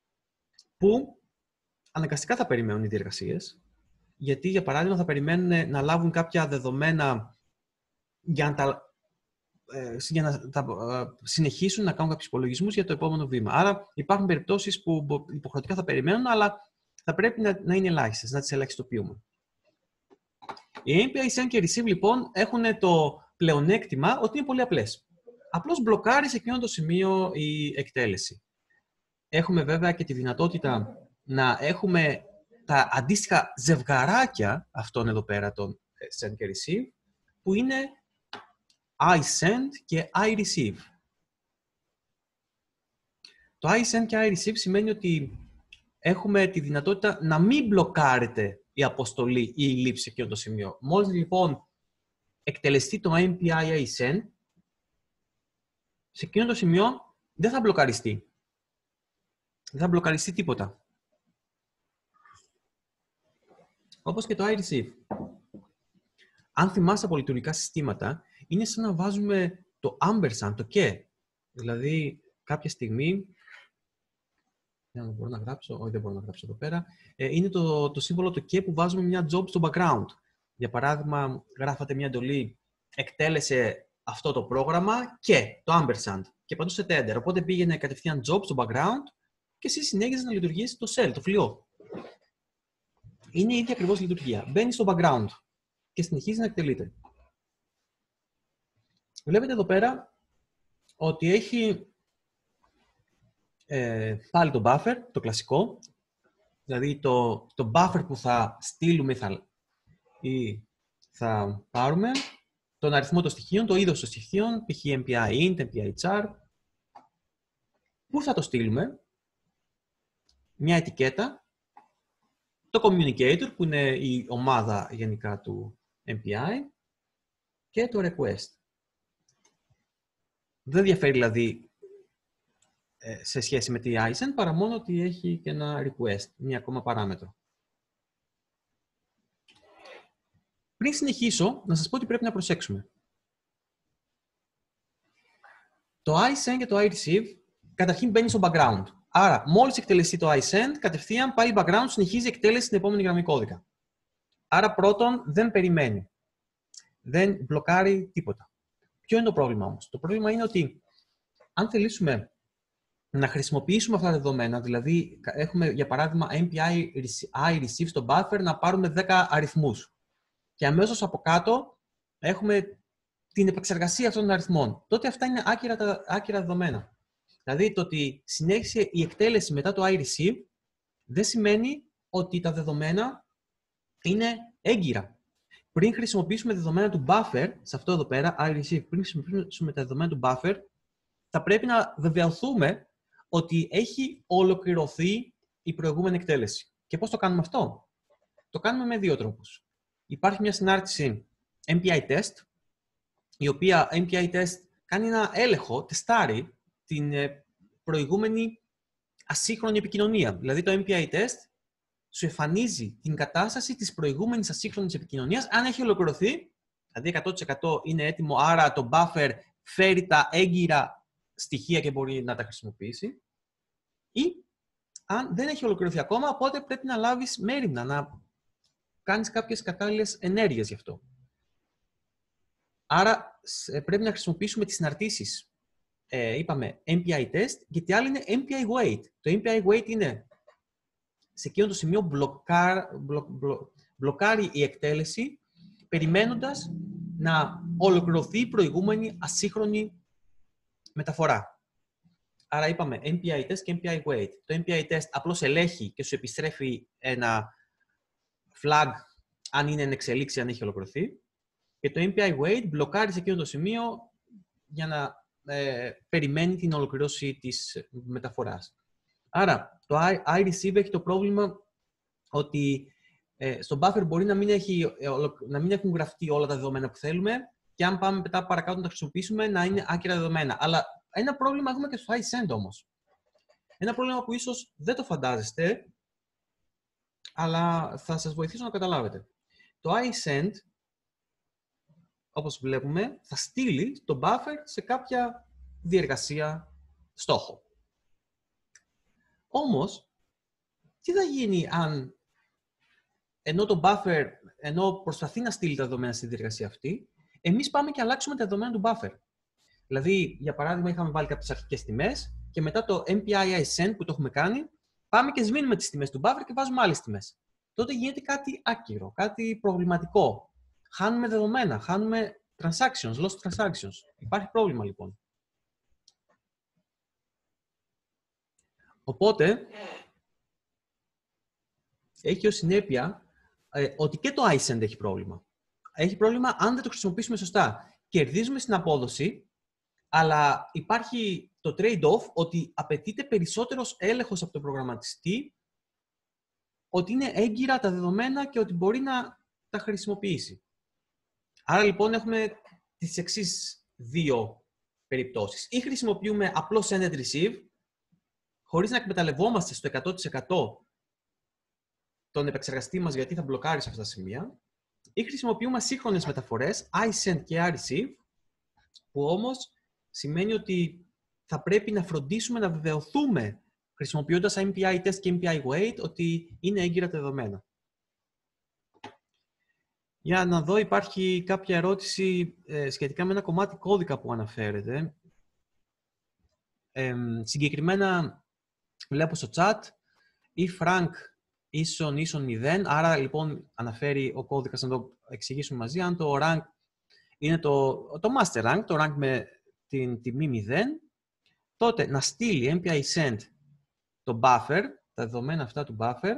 που αναγκαστικά θα περιμένουν οι διεργασίες, γιατί, για παράδειγμα, θα περιμένουν να λάβουν κάποια δεδομένα για να τα για να τα, συνεχίσουν να κάνουν κάποιους υπολογισμούς για το επόμενο βήμα. Άρα υπάρχουν περιπτώσεις που υποχρεωτικά θα περιμένουν, αλλά θα πρέπει να, να είναι ελάχιστες, να τις ελαχιστοποιούμε. Οι εμ πι άι send και receive, λοιπόν, έχουν το πλεονέκτημα ότι είναι πολύ απλές. Απλώς μπλοκάρει σε εκείνο το σημείο η εκτέλεση. Έχουμε βέβαια και τη δυνατότητα να έχουμε τα αντίστοιχα ζευγαράκια αυτών εδώ πέρα των send και receive, που είναι iSend και iReceive. Το iSend και iReceive σημαίνει ότι έχουμε τη δυνατότητα να μην μπλοκάρεται η αποστολή ή η λήψη σε εκείνο το σημείο. Μόλις, λοιπόν, εκτελεστεί το εμ πι άι iSend, σε εκείνο το σημείο δεν θα μπλοκαριστεί. Δεν θα μπλοκαριστεί τίποτα. Όπως και το iReceive. Αν θυμάσαι από λειτουργικά συστήματα, είναι σαν να βάζουμε το ampersand, το και. Δηλαδή, κάποια στιγμή, δεν μπορώ να γράψω, όχι δεν μπορώ να γράψω εδώ πέρα, είναι το, το σύμβολο το και που βάζουμε μια job στο background. Για παράδειγμα, γράφατε μια εντολή, εκτέλεσε αυτό το πρόγραμμα και το ampersand και πατούσατε enter. Οπότε πήγαινε κατευθείαν job στο background και εσύ συνέχιζες να λειτουργείς το shell, το φλοιό. Είναι η ίδια ακριβώς λειτουργία. Μπαίνει στο background και συνεχίζει να εκτελείται. Βλέπετε εδώ πέρα ότι έχει ε, πάλι το buffer, το κλασικό, δηλαδή το, το buffer που θα στείλουμε θα, ή θα πάρουμε, τον αριθμό των στοιχείων, το είδος των στοιχείων, π.χ. εμ πι άι int, εμ πι άι char. Πού θα το στείλουμε? Μια ετικέτα, το communicator, που είναι η ομάδα γενικά του εμ πι άι, και το request. Δεν διαφέρει δηλαδή σε σχέση με τη iSend, παρά μόνο ότι έχει και ένα request, μια ακόμα παράμετρο. Πριν συνεχίσω, να σας πω ότι πρέπει να προσέξουμε. Το iSend και το iReceive καταρχήν μπαίνει στο background. Άρα, μόλις εκτελεστεί το iSend, κατευθείαν πάει background, συνεχίζει η εκτέλεση στην επόμενη γραμμή κώδικα. Άρα, πρώτον, δεν περιμένει. Δεν μπλοκάρει τίποτα. Ποιο είναι το πρόβλημα όμως? Το πρόβλημα είναι ότι αν θελήσουμε να χρησιμοποιήσουμε αυτά τα δεδομένα, δηλαδή έχουμε για παράδειγμα εμ πι άι iReceive στο buffer να πάρουμε δέκα αριθμούς και αμέσως από κάτω έχουμε την επεξεργασία αυτών των αριθμών, τότε αυτά είναι άκυρα, άκυρα δεδομένα. Δηλαδή το ότι συνέχισε η εκτέλεση μετά το iReceive δεν σημαίνει ότι τα δεδομένα είναι έγκυρα. Πριν χρησιμοποιήσουμε δεδομένα του buffer, σε αυτό εδώ πέρα, iReceive, πριν χρησιμοποιήσουμε τα δεδομένα του buffer, θα πρέπει να βεβαιωθούμε ότι έχει ολοκληρωθεί η προηγούμενη εκτέλεση. Και πώς το κάνουμε αυτό? Το κάνουμε με δύο τρόπους. Υπάρχει μια συνάρτηση εμ πι άι test, η οποία εμ πι άι test κάνει ένα έλεγχο, τεστάρει την προηγούμενη ασύγχρονη επικοινωνία. Δηλαδή το εμ πι άι test σου εμφανίζει την κατάσταση της προηγούμενης ασύγχρονης επικοινωνίας, αν έχει ολοκληρωθεί, δηλαδή εκατό τοις εκατό είναι έτοιμο, άρα το buffer φέρει τα έγκυρα στοιχεία και μπορεί να τα χρησιμοποιήσει, ή αν δεν έχει ολοκληρωθεί ακόμα, οπότε πρέπει να λάβεις μέριμνα, να κάνεις κάποιες κατάλληλες ενέργειες γι' αυτό. Άρα πρέπει να χρησιμοποιήσουμε τις συναρτήσεις. Ε, είπαμε εμ πι άι test, γιατί άλλο είναι εμ πι άι wait. Το εμ πι άι wait είναι σε εκείνο το σημείο μπλοκάρ, μπλο, μπλο, μπλοκάρει η εκτέλεση, περιμένοντας να ολοκληρωθεί η προηγούμενη ασύγχρονη μεταφορά. Άρα είπαμε εμ πι άι test και εμ πι άι wait. Το εμ πι άι test απλώς ελέγχει και σου επιστρέφει ένα flag αν είναι εν εξελίξη, αν έχει ολοκληρωθεί. Και το εμ πι άι wait μπλοκάρει σε εκείνο το σημείο για να ε, περιμένει την ολοκληρώση της μεταφοράς. Άρα, το iReceive έχει το πρόβλημα ότι ε, στο buffer μπορεί να μην, έχει, ε, να μην έχουν γραφτεί όλα τα δεδομένα που θέλουμε και αν πάμε μετά παρακάτω να τα χρησιμοποιήσουμε να είναι άκυρα δεδομένα. Αλλά ένα πρόβλημα έχουμε και στο iSend όμως. Ένα πρόβλημα που ίσως δεν το φαντάζεστε, αλλά θα σας βοηθήσω να καταλάβετε. Το iSend, όπως βλέπουμε, θα στείλει το buffer σε κάποια διεργασία στόχο. Όμως, τι θα γίνει αν ενώ το buffer, ενώ προσπαθεί να στείλει τα δεδομένα στη διεργασία αυτή, εμείς πάμε και αλλάξουμε τα δεδομένα του buffer. Δηλαδή, για παράδειγμα, είχαμε βάλει κάποιες αρχικές τιμές και μετά το εμ πι άι send που το έχουμε κάνει, πάμε και σβήνουμε τις τιμές του buffer και βάζουμε άλλες τιμές. Τότε γίνεται κάτι άκυρο, κάτι προβληματικό. Χάνουμε δεδομένα, χάνουμε transactions, lost transactions. Υπάρχει πρόβλημα λοιπόν. Οπότε, έχει ως συνέπεια ε, ότι και το iSend έχει πρόβλημα. Έχει πρόβλημα αν δεν το χρησιμοποιήσουμε σωστά. Κερδίζουμε στην απόδοση, αλλά υπάρχει το trade-off ότι απαιτείται περισσότερος έλεγχος από τον προγραμματιστή ότι είναι έγκυρα τα δεδομένα και ότι μπορεί να τα χρησιμοποιήσει. Άρα λοιπόν έχουμε τις εξής δύο περιπτώσεις. Ή χρησιμοποιούμε απλώς send and receive, χωρίς να εκμεταλλευόμαστε στο εκατό τοις εκατό τον επεξεργαστή μας γιατί θα μπλοκάρει σε αυτά τα σημεία, ή χρησιμοποιούμε σύγχρονες μεταφορές, iSend και iReceive, που όμως σημαίνει ότι θα πρέπει να φροντίσουμε να βεβαιωθούμε χρησιμοποιώντας εμ πι άι test και εμ πι άι wait ότι είναι έγκυρα τα δεδομένα. Για να δω, υπάρχει κάποια ερώτηση ε, σχετικά με ένα κομμάτι κώδικα που αναφέρεται. Ε, συγκεκριμένα βλέπω στο chat ή frank ίσον ίσον μηδέν, άρα λοιπόν αναφέρει ο κώδικας, να το εξηγήσουμε μαζί, αν το rank είναι το, το master rank, το rank με την τιμή μηδέν, τότε να στείλει εμ πι άι send το buffer, τα δεδομένα αυτά του buffer,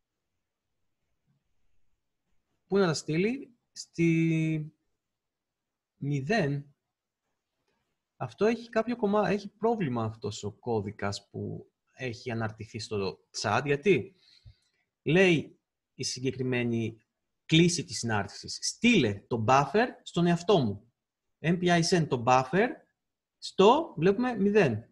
που να τα στείλει στη μηδέν. Αυτό έχει κάποιο κομμάτι, έχει πρόβλημα αυτός ο κώδικας που έχει αναρτηθεί στο chat, γιατί λέει η συγκεκριμένη κλίση της συνάρτησης, στείλε το buffer στον εαυτό μου. εμ πι άι send το buffer στο, βλέπουμε, μηδέν.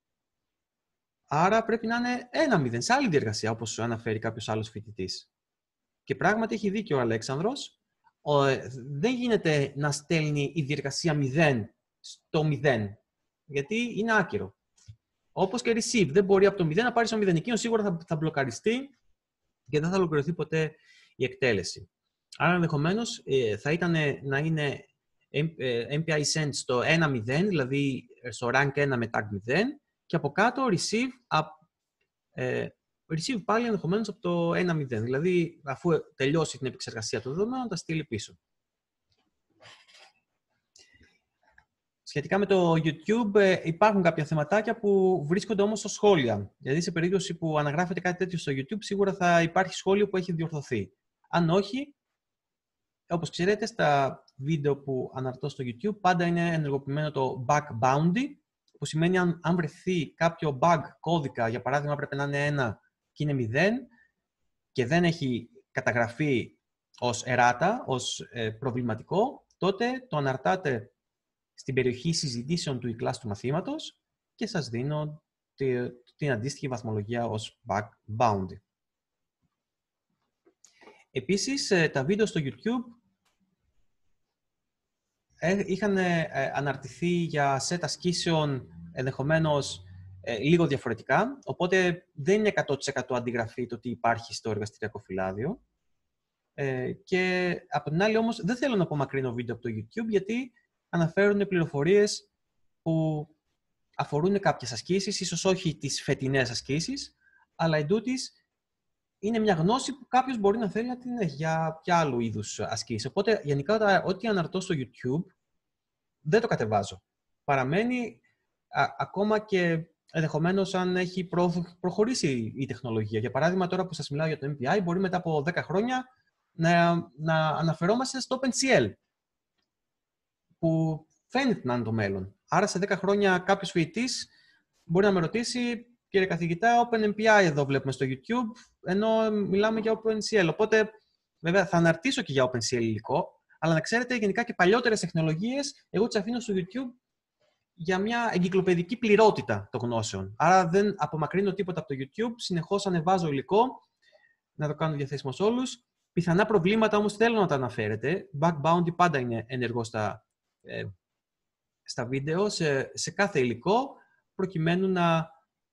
Άρα πρέπει να είναι ένα μηδέν, σε άλλη διεργασία, όπως αναφέρει κάποιος άλλος φοιτητής. Και πράγματι έχει δίκιο ο Αλέξανδρος. Ο, δεν γίνεται να στέλνει η διεργασία μηδέν στο μηδέν. γιατί είναι άκυρο. Όπως και receive. Δεν μπορεί από το μηδέν να πάρει στο μηδέν. Εκείνο σίγουρα θα, θα μπλοκαριστεί και δεν θα ολοκληρωθεί ποτέ η εκτέλεση. Άρα, ενδεχομένως, ε, θα ήταν να είναι εμ πι άι send στο ένα μηδέν, δηλαδή στο rank ένα με tag μηδέν, και από κάτω receive, ε, receive πάλι ενδεχομένως από το ένα μηδέν. Δηλαδή, αφού τελειώσει την επεξεργασία των δεδομένων, τα στείλει πίσω. Σχετικά με το YouTube, υπάρχουν κάποια θεματάκια που βρίσκονται όμως στο σχόλια. Δηλαδή, σε περίπτωση που αναγράφεται κάτι τέτοιο στο YouTube, σίγουρα θα υπάρχει σχόλιο που έχει διορθωθεί. Αν όχι, όπως ξέρετε, στα βίντεο που αναρτώ στο YouTube, πάντα είναι ενεργοποιημένο το bug bounty, που σημαίνει αν, αν βρεθεί κάποιο bug κώδικα, για παράδειγμα πρέπει να είναι ένα και είναι μηδέν, και δεν έχει καταγραφεί ως εράτα, ως ε, προβληματικό, τότε το αναρτάτε στην περιοχή συζητήσεων του e-class του μαθήματος και σας δίνω τη, την αντίστοιχη βαθμολογία ως bug bounty. Επίσης, τα βίντεο στο YouTube είχαν αναρτηθεί για set ασκήσεων ενδεχομένως ε, λίγο διαφορετικά, οπότε δεν είναι εκατό τοις εκατό αντιγραφή το τι υπάρχει στο εργαστηριακό φυλάδιο. Ε, και από την άλλη όμως δεν θέλω να απομακρύνω βίντεο από το YouTube, γιατί αναφέρουν πληροφορίες που αφορούν κάποιες ασκήσεις, ίσως όχι τις φετινές ασκήσεις, αλλά εντούτοις είναι μια γνώση που κάποιος μπορεί να θέλει να την έχει για ποια άλλου είδους ασκήσεις. Οπότε, γενικά, ό,τι αναρτώ στο YouTube δεν το κατεβάζω. Παραμένει α, ακόμα και ενδεχομένως αν έχει προ, προχωρήσει η τεχνολογία. Για παράδειγμα, τώρα που σας μιλάω για το εμ πι άι, μπορεί μετά από δέκα χρόνια να, να αναφερόμαστε στο OpenCL, που φαίνεται να είναι το μέλλον. Άρα, σε δέκα χρόνια κάποιος φοιτητής μπορεί να με ρωτήσει, κύριε καθηγητά, OpenMPI εδώ βλέπουμε στο YouTube, ενώ μιλάμε για OpenCL. Οπότε, βέβαια, θα αναρτήσω και για OpenCL υλικό, αλλά να ξέρετε, γενικά και παλιότερες τεχνολογίες, εγώ τις αφήνω στο YouTube για μια εγκυκλοπαιδική πληρότητα των γνώσεων. Άρα, δεν απομακρύνω τίποτα από το YouTube, συνεχώς ανεβάζω υλικό, να το κάνω διαθέσιμο σε όλους. Πιθανά προβλήματα όμως θέλω να τα αναφέρετε. Bug bounty πάντα είναι ενεργό στα, ε, στα βίντεο, σε, σε κάθε υλικό, προκειμένου να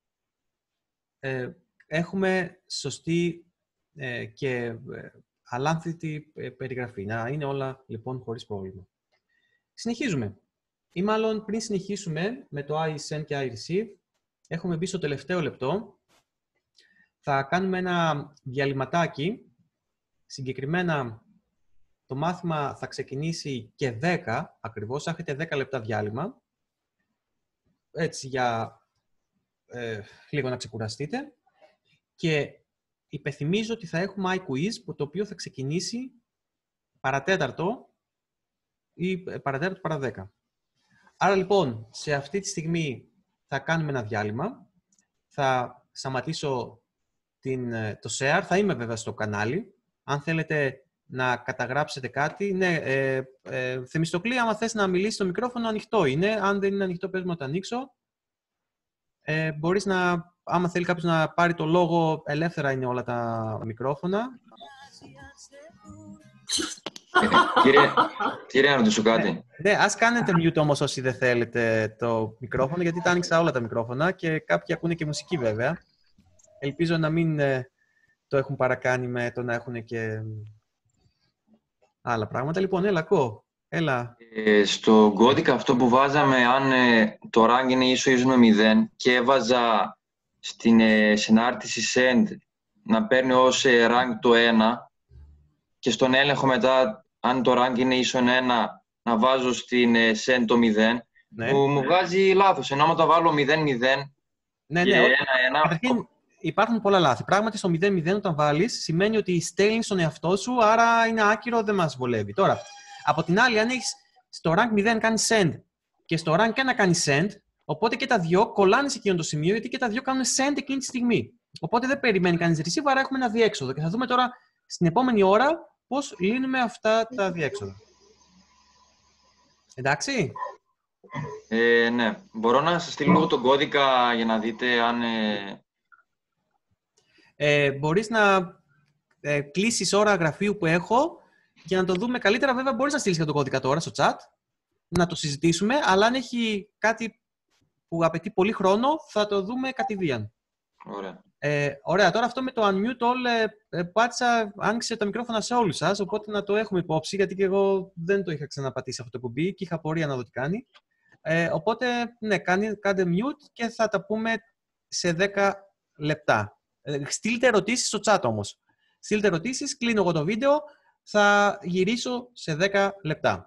ε, έχουμε σωστή ε, και ε, αλάνθητη ε, περιγραφή. Να είναι όλα λοιπόν χωρίς πρόβλημα. Συνεχίζουμε. Ή μάλλον πριν συνεχίσουμε με το iSend και iReceive, έχουμε μπει στο τελευταίο λεπτό. Θα κάνουμε ένα διαλυματάκι. Συγκεκριμένα το μάθημα θα ξεκινήσει και δέκα ακριβώς. Έχετε δέκα λεπτά διάλειμμα. Έτσι για ε, λίγο να ξεκουραστείτε. Και υπενθυμίζω ότι θα έχουμε iQuiz, το οποίο θα ξεκινήσει παρατέταρτο ή παρατέταρτο παρά δέκα. Άρα λοιπόν, σε αυτή τη στιγμή θα κάνουμε ένα διάλειμμα. Θα σταματήσω την, το share. Θα είμαι βέβαια στο κανάλι. Αν θέλετε να καταγράψετε κάτι, ναι, ε, ε, Θεμιστοκλή, άμα θες να μιλήσεις στο μικρόφωνο, ανοιχτό είναι. Αν δεν είναι ανοιχτό, πες μου να το ανοίξω. Ε, μπορείς να, άμα θέλει κάποιος να πάρει το λόγο, ελεύθερα είναι όλα τα μικρόφωνα. Κύριε, κύριε, να ρωτήσω κάτι. Ναι, ναι, ας κάνετε mute όμως όσοι δεν θέλετε το μικρόφωνο, γιατί τα άνοιξα όλα τα μικρόφωνα και κάποιοι ακούνε και μουσική βέβαια. Ελπίζω να μην ε, το έχουν παρακάνει με το να έχουν και άλλα πράγματα. Λοιπόν, έλα, κο. Έλα. Ε, στο κώδικα αυτό που βάζαμε, αν ε, το rank είναι ίσο ίσο με μηδέν και έβαζα στην ε, συνάρτηση send να παίρνει ως ε, rank το ένα και στον έλεγχο μετά, αν το rank είναι ίσο ένα, να βάζω στην ε, send το μηδέν, ναι. μου, μου βγάζει λάθος. Ενώ άμα το βάλω μηδέν μηδέν ναι, και ναι, ένα ένα... Καταρχήν, υπάρχουν πολλά λάθη. Πράγματι, στο μηδέν μηδέν όταν βάλεις, σημαίνει ότι στέλνεις τον εαυτό σου, άρα είναι άκυρο, δεν μας βολεύει. Τώρα, από την άλλη, αν έχεις στο rank μηδέν κάνει send και στο rank ένα κάνει send, οπότε και τα δυο κολλάνε σε εκείνο το σημείο, γιατί και τα δυο κάνουν send εκείνη τη στιγμή. Οπότε δεν περιμένει κανείς receive, άρα έχουμε ένα διέξοδο. Και θα δούμε τώρα στην επόμενη ώρα πώς λύνουμε αυτά τα διέξοδα. Εντάξει. Ε, ναι. Μπορώ να σας στείλω τον κώδικα για να δείτε αν... Ε... Ε, μπορείς να ε, κλείσεις ώρα γραφείου που έχω και να το δούμε καλύτερα. Βέβαια, μπορείς να στείλεις και τον κώδικα τώρα στο chat, να το συζητήσουμε, αλλά αν έχει κάτι που απαιτεί πολύ χρόνο, θα το δούμε κατηδίαν. Ωραία. Ε, ωραία, τώρα αυτό με το unmute all, ε, πάτησα, άνοιξε τα μικρόφωνα σε όλους σας, οπότε να το έχουμε υπόψη, γιατί και εγώ δεν το είχα ξαναπατήσει αυτό το κουμπί και είχα πορεία να δω τι κάνει. Ε, οπότε, ναι, κάντε, κάντε mute και θα τα πούμε σε δέκα λεπτά. Ε, στείλτε ερωτήσεις στο chat όμως. Στείλτε ερωτήσεις, κλείνω εγώ το βίντεο, θα γυρίσω σε δέκα λεπτά.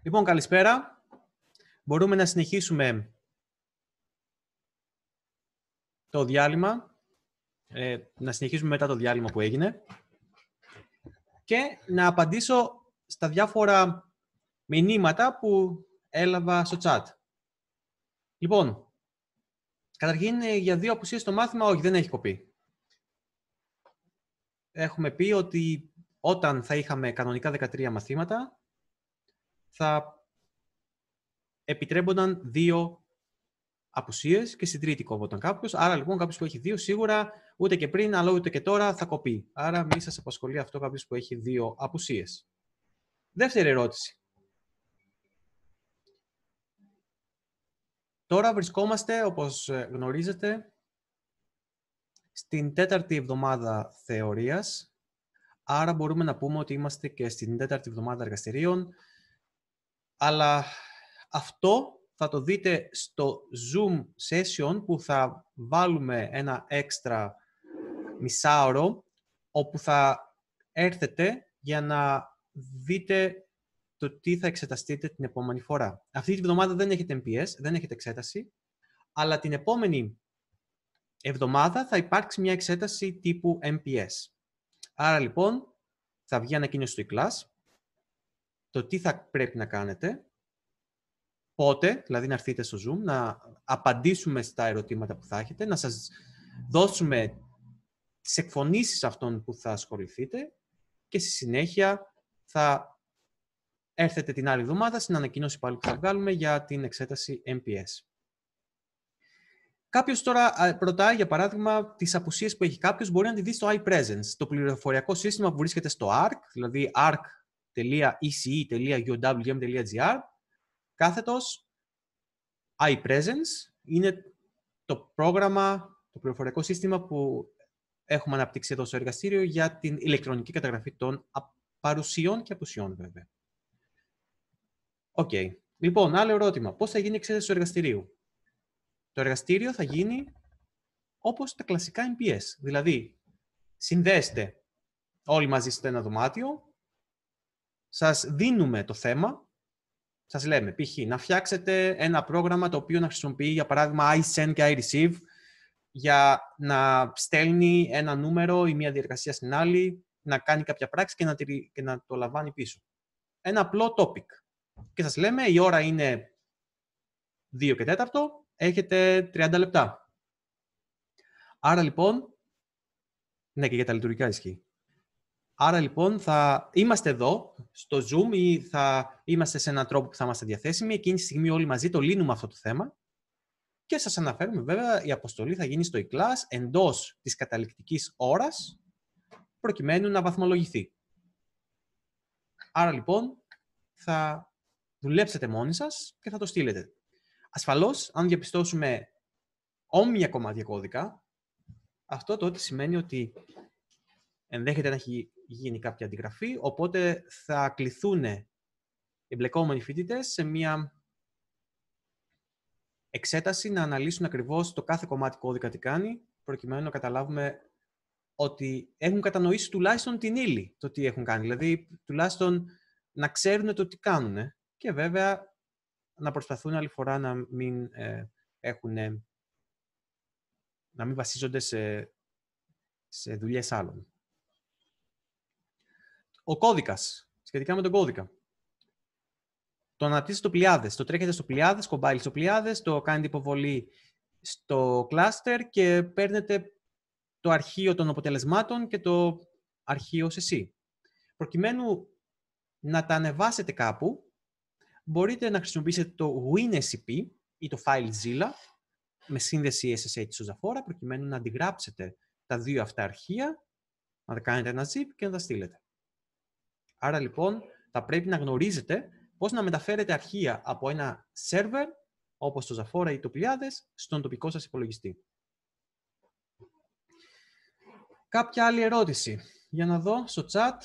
Λοιπόν, καλησπέρα. Μπορούμε να συνεχίσουμε το διάλειμμα, ε, να συνεχίσουμε μετά το διάλειμμα που έγινε και να απαντήσω στα διάφορα μηνύματα που έλαβα στο chat. Λοιπόν, καταρχήν για δύο απουσίες στο μάθημα, όχι, δεν έχει κοπεί. Έχουμε πει ότι όταν θα είχαμε κανονικά δεκατρία μαθήματα, θα επιτρέπονταν δύο απουσίες και στην τρίτη κόβονταν κάποιος. Άρα λοιπόν κάποιος που έχει δύο σίγουρα ούτε και πριν, αλλά ούτε και τώρα θα κοπεί. Άρα μη σας απασχολεί αυτό κάποιος που έχει δύο απουσίες. Δεύτερη ερώτηση. Τώρα βρισκόμαστε, όπως γνωρίζετε, στην τέταρτη εβδομάδα θεωρίας. Άρα μπορούμε να πούμε ότι είμαστε και στην τέταρτη εβδομάδα εργαστηρίων. Αλλά αυτό θα το δείτε στο Zoom session που θα βάλουμε ένα έξτρα μισάωρο, όπου θα έρθετε για να δείτε το τι θα εξεταστείτε την επόμενη φορά. Αυτή τη εβδομάδα δεν έχετε εμ πι ες, δεν έχετε εξέταση, αλλά την επόμενη εβδομάδα θα υπάρξει μια εξέταση τύπου εμ πι ες. Άρα λοιπόν θα βγει ανακοίνωση στο e-class, το τι θα πρέπει να κάνετε, πότε, δηλαδή να έρθετε στο Zoom, να απαντήσουμε στα ερωτήματα που θα έχετε, να σας δώσουμε τις εκφωνήσεις αυτών που θα ασχοληθείτε και στη συνέχεια θα έρθετε την άλλη εβδομάδα στην ανακοίνωση πάλι που θα βγάλουμε για την εξέταση εμ πι ες. Κάποιος τώρα ρωτάει, για παράδειγμα, τις απουσίες που έχει κάποιος, μπορεί να τη δει στο iPresence, το πληροφοριακό σύστημα που βρίσκεται στο αρκ, δηλαδή αρκ τελεία ι σι ι τελεία γιου ντάμπλιου εμ τελεία τζι άρ, κάθετος iPresence, είναι το πρόγραμμα, το πληροφοριακό σύστημα που έχουμε αναπτύξει εδώ στο εργαστήριο για την ηλεκτρονική καταγραφή των παρουσιών και απουσιών, βέβαια. Οκ. Okay. Λοιπόν, άλλο ερώτημα. Πώς θα γίνει η εξέταση του εργαστηρίου? Το εργαστήριο θα γίνει όπως τα κλασικά εμ πι ες. Δηλαδή, συνδέεστε όλοι μαζί στο ένα δωμάτιο, σας δίνουμε το θέμα, σας λέμε, π.χ. να φτιάξετε ένα πρόγραμμα το οποίο να χρησιμοποιεί, για παράδειγμα, iSend και iReceive, για να στέλνει ένα νούμερο ή μία διαδικασία στην άλλη, να κάνει κάποια πράξη και να, και να το λαμβάνει πίσω. Ένα απλό topic. Και σας λέμε, η ώρα είναι δύο και τέταρτο, έχετε τριάντα λεπτά. Άρα λοιπόν, ναι, και για τα λειτουργικά ισχύει. Άρα λοιπόν θα είμαστε εδώ στο Zoom ή θα είμαστε σε έναν τρόπο που θα είμαστε διαθέσιμοι. Εκείνη τη στιγμή όλοι μαζί το λύνουμε αυτό το θέμα και σας αναφέρουμε βέβαια η αποστολή θα γίνει στο e-class εντός της καταληκτικής ώρας προκειμένου να βαθμολογηθεί. Άρα λοιπόν θα δουλέψετε μόνοι σας και θα το στείλετε. Ασφαλώς, αν διαπιστώσουμε όμοια κομμάτια κώδικα, αυτό τότε σημαίνει ότι ενδέχεται να έχει γίνει κάποια αντιγραφή, οπότε θα κληθούν οι εμπλεκόμενοι φοιτητές σε μια εξέταση να αναλύσουν ακριβώς το κάθε κομμάτι κώδικα τι κάνει, προκειμένου να καταλάβουμε ότι έχουν κατανοήσει τουλάχιστον την ύλη το τι έχουν κάνει. Δηλαδή, τουλάχιστον να ξέρουν το τι κάνουν και βέβαια να προσπαθούν άλλη φορά να μην, ε, έχουν, να μην βασίζονται σε, σε δουλειές άλλων. Ο κώδικας, σχετικά με τον κώδικα. Το αναπτύσσετε στο Pleiades, το τρέχετε στο Pleiades, κομπάει στο Pleiades, το κάνετε υποβολή στο cluster και παίρνετε το αρχείο των αποτελεσμάτων και το αρχείο σε C. Προκειμένου να τα ανεβάσετε κάπου, μπορείτε να χρησιμοποιήσετε το WinSCP ή το FileZilla με σύνδεση ες ες έιτς στο Zafora, προκειμένου να αντιγράψετε τα δύο αυτά αρχεία, να τα κάνετε ένα zip και να τα στείλετε. Άρα λοιπόν θα πρέπει να γνωρίζετε πώς να μεταφέρετε αρχεία από ένα server, όπως το Zafora ή το Pleiades, στον τοπικό σας υπολογιστή. Κάποια άλλη ερώτηση. Για να δω στο chat.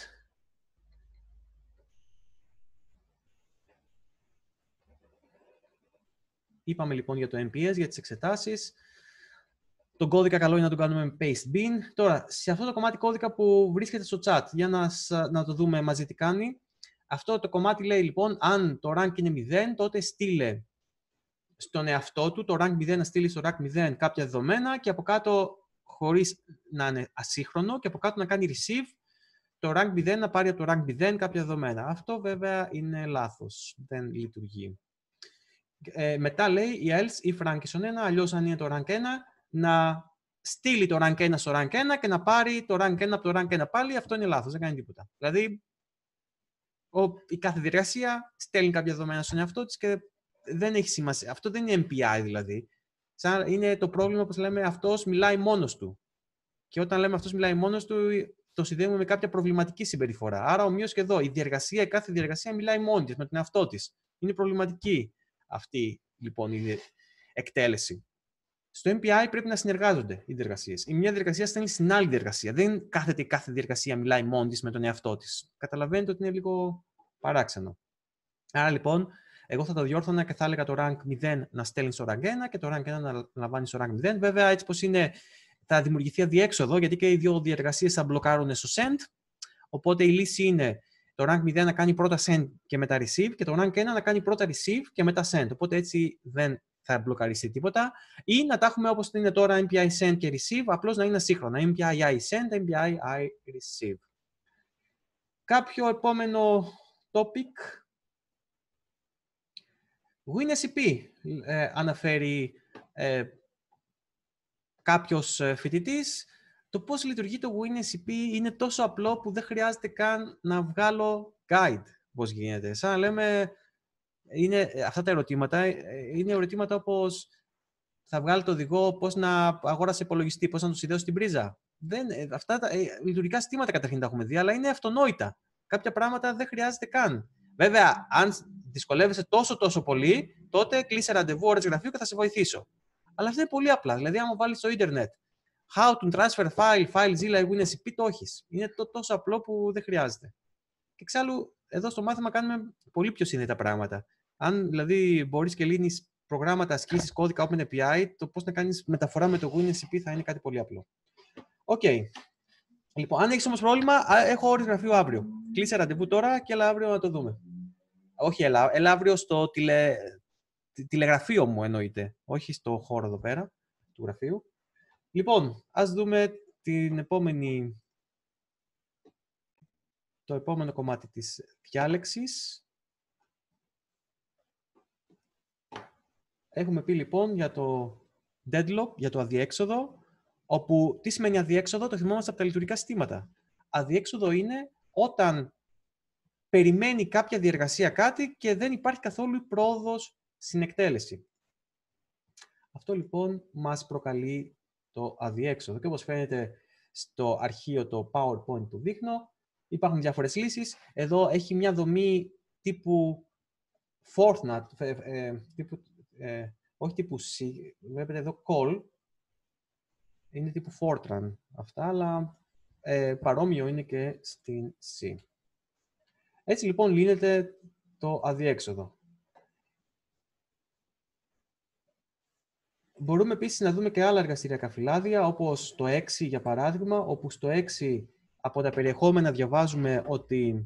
Είπαμε λοιπόν για το εμ πι ες, για τις εξετάσεις. Τον κώδικα καλό είναι να τον κάνουμε με paste bin. Τώρα, σε αυτό το κομμάτι κώδικα που βρίσκεται στο chat, για να, να το δούμε μαζί τι κάνει. Αυτό το κομμάτι λέει λοιπόν, αν το rank είναι μηδέν, τότε στείλε στον εαυτό του το rank μηδέν να στείλει στο rank μηδέν κάποια δεδομένα και από κάτω, χωρίς να είναι ασύγχρονο, και από κάτω να κάνει receive το rank μηδέn να πάρει από το rank μηδέν κάποια δεδομένα. Αυτό βέβαια είναι λάθος. Δεν λειτουργεί. Ε, μετά λέει η else if rank ίσον ένα, αλλιώς αν είναι το rank ένα, να στείλει το rank ένα στο rank ένα και να πάρει το rank ένα από το rank ένα πάλι. Αυτό είναι λάθος, δεν κάνει τίποτα. Δηλαδή, ο, η κάθε διεργασία στέλνει κάποια δεδομένα στον εαυτό της και δεν έχει σημασία. Αυτό δεν είναι εμ πι άι δηλαδή. Σαν, είναι το πρόβλημα, όπως λέμε, αυτός μιλάει μόνος του. Και όταν λέμε αυτός μιλάει μόνος του, το συνδέουμε με κάποια προβληματική συμπεριφορά. Άρα, ομοίως και εδώ, η διεργασία, η κάθε διεργασία μιλάει μόνη της, με τον εαυτό της. Είναι προβληματική αυτή λοιπόν η εκτέλεση. Στο εμ πι άι πρέπει να συνεργάζονται οι διεργασίες. Η μία διεργασία στέλνει στην άλλη διεργασία. Δεν κάθεται η κάθε διεργασία μιλάει μόνη της με τον εαυτό της. Καταλαβαίνετε ότι είναι λίγο παράξενο. Άρα λοιπόν, εγώ θα το διόρθωνα και θα έλεγα το rank μηδέν να στέλνει στο rank ένα και το rank ένα να λαμβάνει στο rank μηδέν. Βέβαια, έτσι πως είναι, θα δημιουργηθεί αδιέξοδο, γιατί και οι δύο διεργασίες θα μπλοκάρουν στο send. Οπότε η λύση είναι το rank μηδέν να κάνει πρώτα send και μετά receive και το rank ένα να κάνει πρώτα receive και μετά send. Οπότε έτσι δεν θα μπλοκαριστεί τίποτα. Ή να τα έχουμε όπως είναι τώρα εμ πι άι send και receive, απλώς να είναι ασύγχρονα. εμ πι άι send, εμ πι άι receive. Κάποιο επόμενο topic. WinSCP ε, αναφέρει ε, κάποιος φοιτητής. Το πώς λειτουργεί το WinSCP είναι τόσο απλό που δεν χρειάζεται καν να βγάλω guide πώς γίνεται. Σαν να λέμε, είναι, αυτά τα ερωτήματα είναι ερωτήματα όπως θα βγάλει το οδηγό πώς να αγόρασε υπολογιστή, πώς να του συνδέω στην πρίζα. Δεν, αυτά τα ε, λειτουργικά συστήματα καταρχήν τα έχουμε δει, αλλά είναι αυτονόητα. Κάποια πράγματα δεν χρειάζεται καν. Βέβαια, αν δυσκολεύεσαι τόσο τόσο πολύ, τότε κλείσε ραντεβού, ώρες γραφείου και θα σε βοηθήσω. Αλλά αυτό είναι πολύ απλά. Δηλαδή, άμα βάλεις στο ίντερνετ how to transfer file, FileZilla, WinSCP, το έχεις. Είναι το τόσο απλό που δεν χρειάζεται. Και εξάλλου, εδώ στο μάθημα κάνουμε πολύ πιο σύνδετα πράγματα. Αν δηλαδή μπορείς και λύνεις προγράμματα, ασκήσεις, κώδικα OpenAPI, το πώς να κάνεις μεταφορά με το WinSCP θα είναι κάτι πολύ απλό. Οκ. Okay. Λοιπόν, αν έχεις όμως πρόβλημα, έχω ώρες γραφείου αύριο. Κλείσε ραντεβού τώρα και έλα αύριο να το δούμε. Όχι, έλα, έλα αύριο στο τηλε... τηλεγραφείο μου εννοείται. Όχι στο χώρο εδώ πέρα του γραφείου. Λοιπόν, ας δούμε την επόμενη... το επόμενο κομμάτι της διάλεξης. Έχουμε πει λοιπόν για το deadlock, για το αδιέξοδο, όπου τι σημαίνει αδιέξοδο, το θυμόμαστε από τα λειτουργικά συστήματα. Αδιέξοδο είναι όταν περιμένει κάποια διεργασία κάτι και δεν υπάρχει καθόλου πρόοδος στην εκτέλεση. Αυτό λοιπόν μας προκαλεί το αδιέξοδο. Και όπως φαίνεται στο αρχείο το PowerPoint που δείχνω, υπάρχουν διάφορες λύσεις. Εδώ έχει μια δομή τύπου Fortnite, ε, ε, τύπου, ε, όχι τύπου C, βλέπετε εδώ call, είναι τύπου Fortran αυτά, αλλά ε, παρόμοιο είναι και στην C. Έτσι λοιπόν λύνεται το αδιέξοδο. Μπορούμε επίσης να δούμε και άλλα εργαστηριακά φυλάδια, όπως το έξι για παράδειγμα, όπου στο έξι από τα περιεχόμενα διαβάζουμε ότι